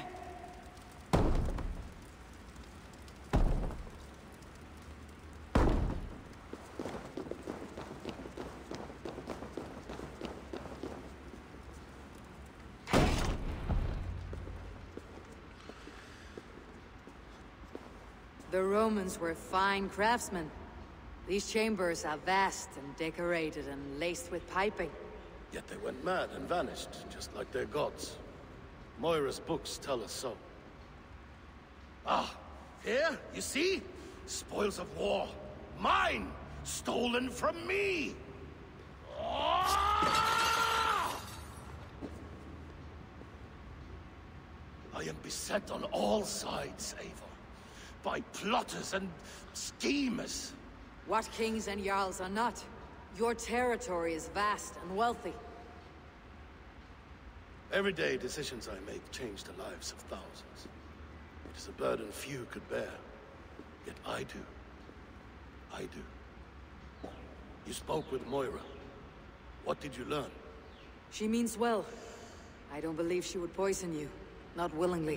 The Romans were fine craftsmen. These chambers are vast and decorated and laced with piping. Yet they went mad and vanished, just like their gods. Moira's books tell us so. Ah, here, you see? Spoils of war. Mine! Stolen from me! Ah! I am beset on all sides, Eivor. By plotters and schemers. What kings and jarls are not? Your territory is vast and wealthy. Everyday decisions I make change the lives of thousands. It is a burden few could bear. Yet I do. I do. You spoke with Moira. What did you learn? She means well. I don't believe she would poison you. Not willingly.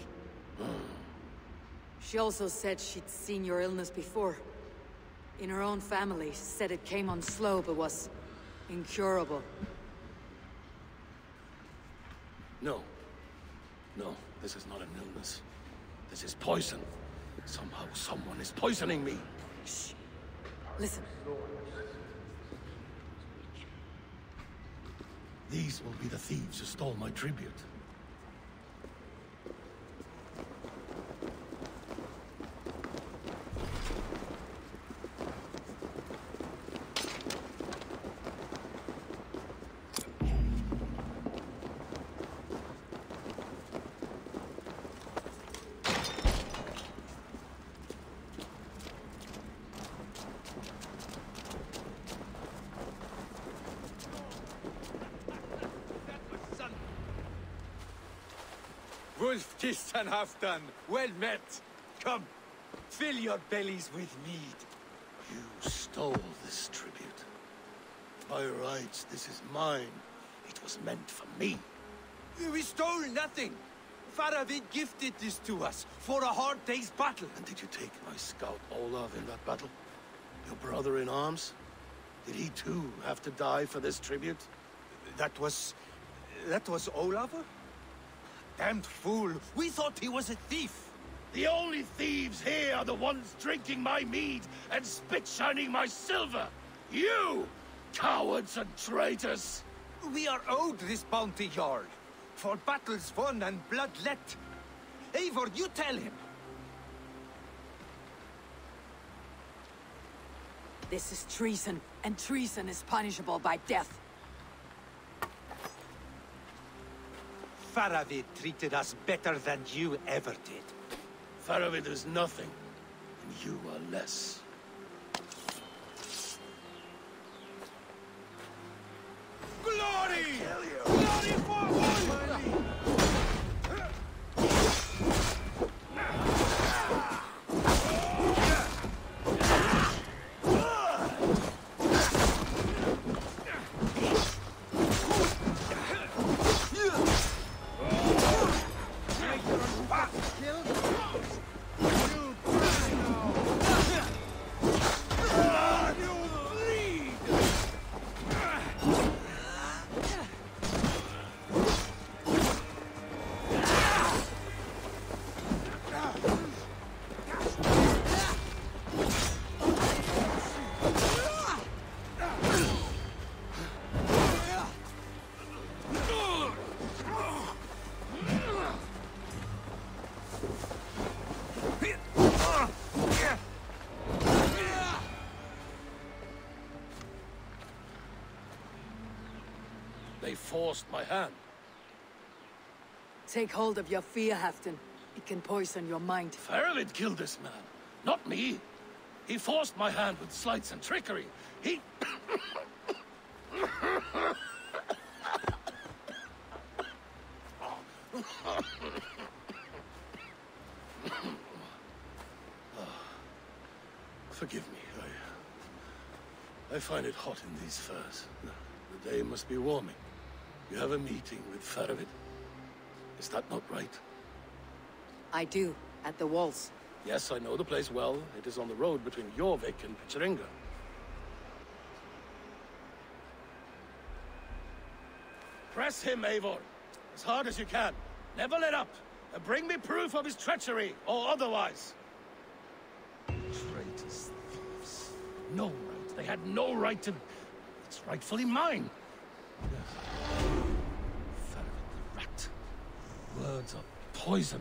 She also said she'd seen your illness before. In her own family, said it came on slow but was incurable. No. No, this is not an illness. This is poison. Somehow someone is poisoning me. Shh. Listen. These will be the thieves who stole my tribute. Wolf kissed and half done. Well met. Come, fill your bellies with mead. You stole this tribute. By rights, this is mine. It was meant for me. We stole nothing. Faravid gifted this to us for a hard day's battle. And did you take my scout Olav in that battle? Your brother in arms? Did he too have to die for this tribute? That was Olav? Damned fool! We thought he was a thief! The only thieves here are the ones drinking my mead and spit-shining my silver! You! Cowards and traitors! We are owed this bounty, Jarl. For battles won and blood let. Eivor, you tell him! This is treason, and treason is punishable by death. Faravid treated us better than you ever did. Faravid is nothing, and you are less. Glory! Glory for one! They forced my hand. Take hold of your fear, Halfdan. It can poison your mind. Faravid killed this man, not me. He forced my hand with sleights and trickery. He... Forgive me. I find it hot in these furs. The day must be warming. You have a meeting with Faravid. Is that not right? I do, at the walls. Yes, I know the place well. It is on the road between Jorvik and Picheringa. Press him, Eivor. As hard as you can. Never let up. And bring me proof of his treachery, or otherwise. Traitors, thieves. No right. They had no right to... It's rightfully mine. Faravid the rat. Words are poison.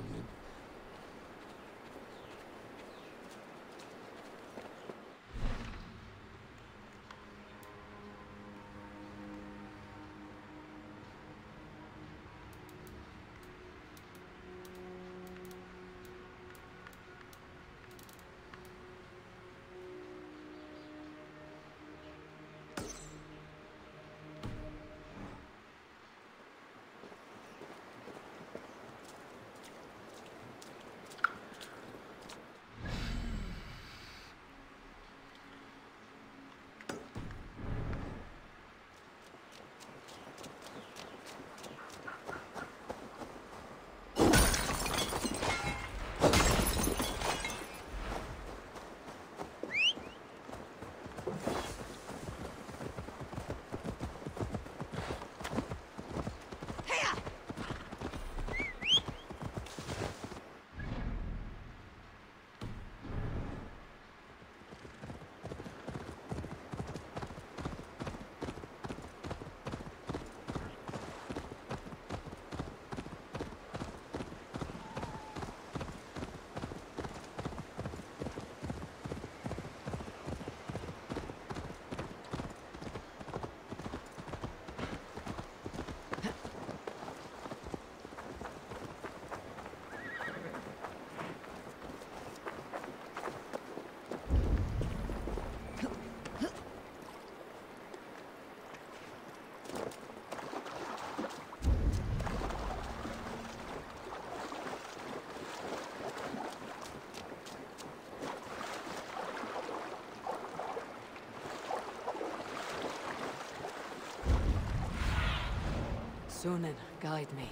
Sunan, guide me.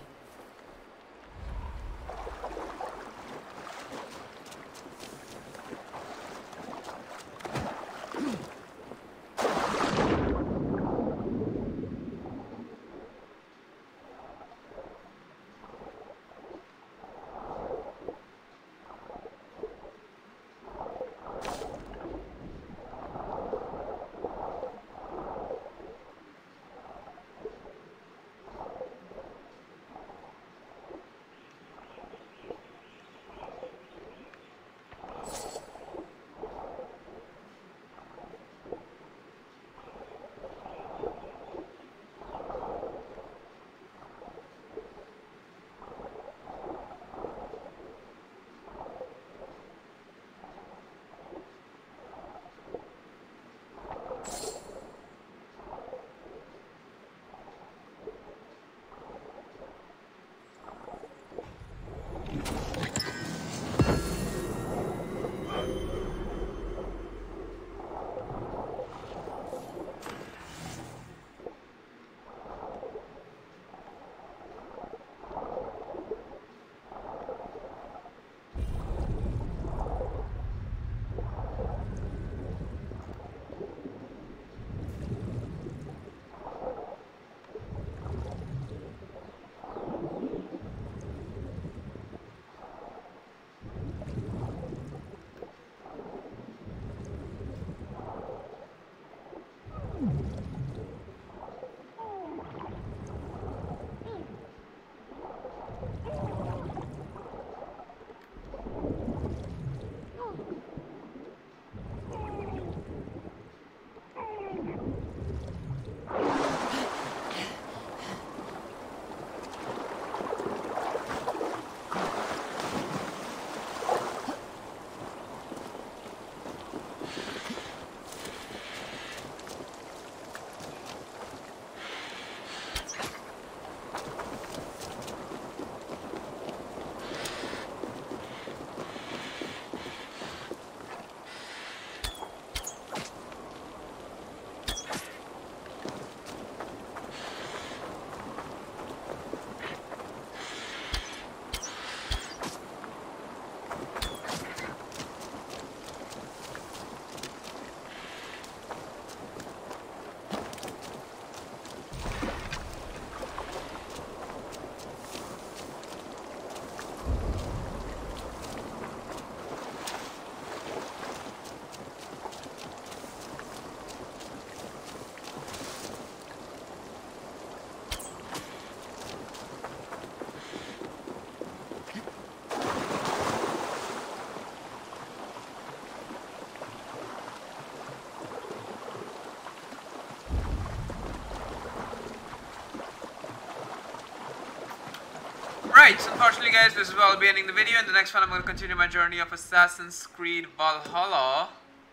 Right, so unfortunately guys, this is where I'll be ending the video. In the next one I'm going to continue my journey of Assassin's Creed Valhalla.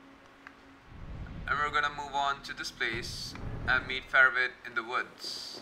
And we're going to move on to this place and meet Fervid in the woods.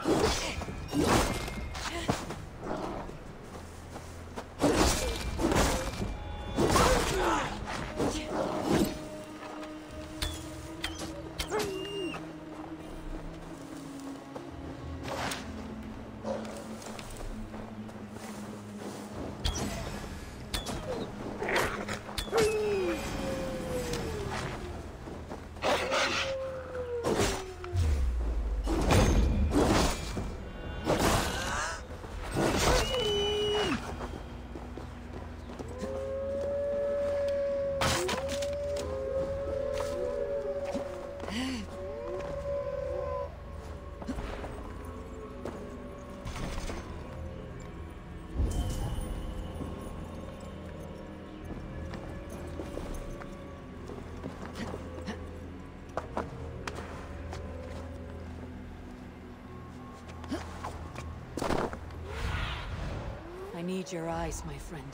I need your eyes, my friend.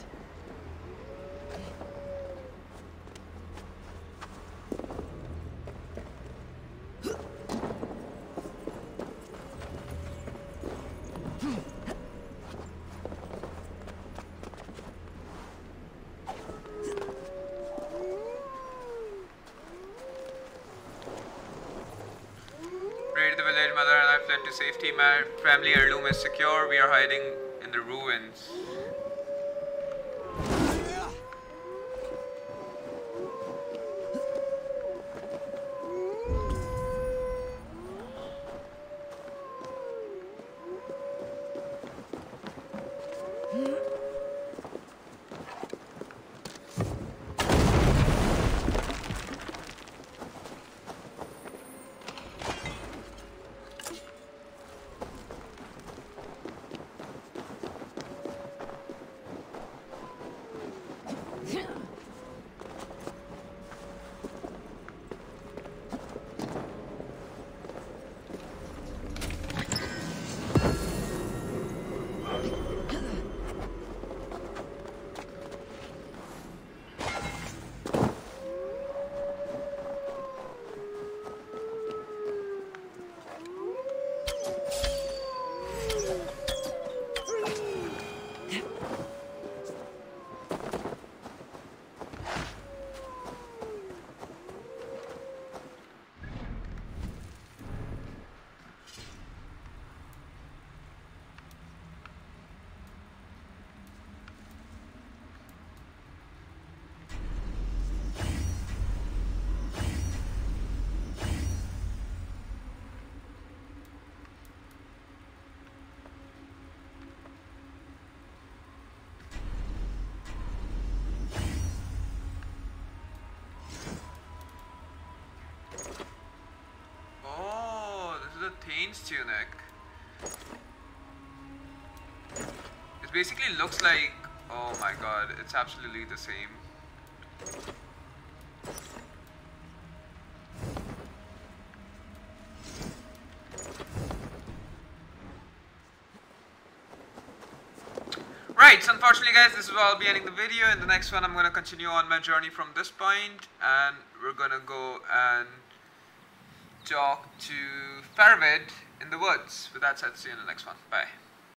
Raided the village, mother and I fled to safety. My family heirloom is secure. We are hiding in the ruins. Thane's tunic. It basically looks like, oh my god, it's absolutely the same. Right, so unfortunately guys, this is where I'll be ending the video. In the next one I'm going to continue on my journey from this point, and we're going to go and talk to Farvid in the woods. With that said, see you in the next one. Bye.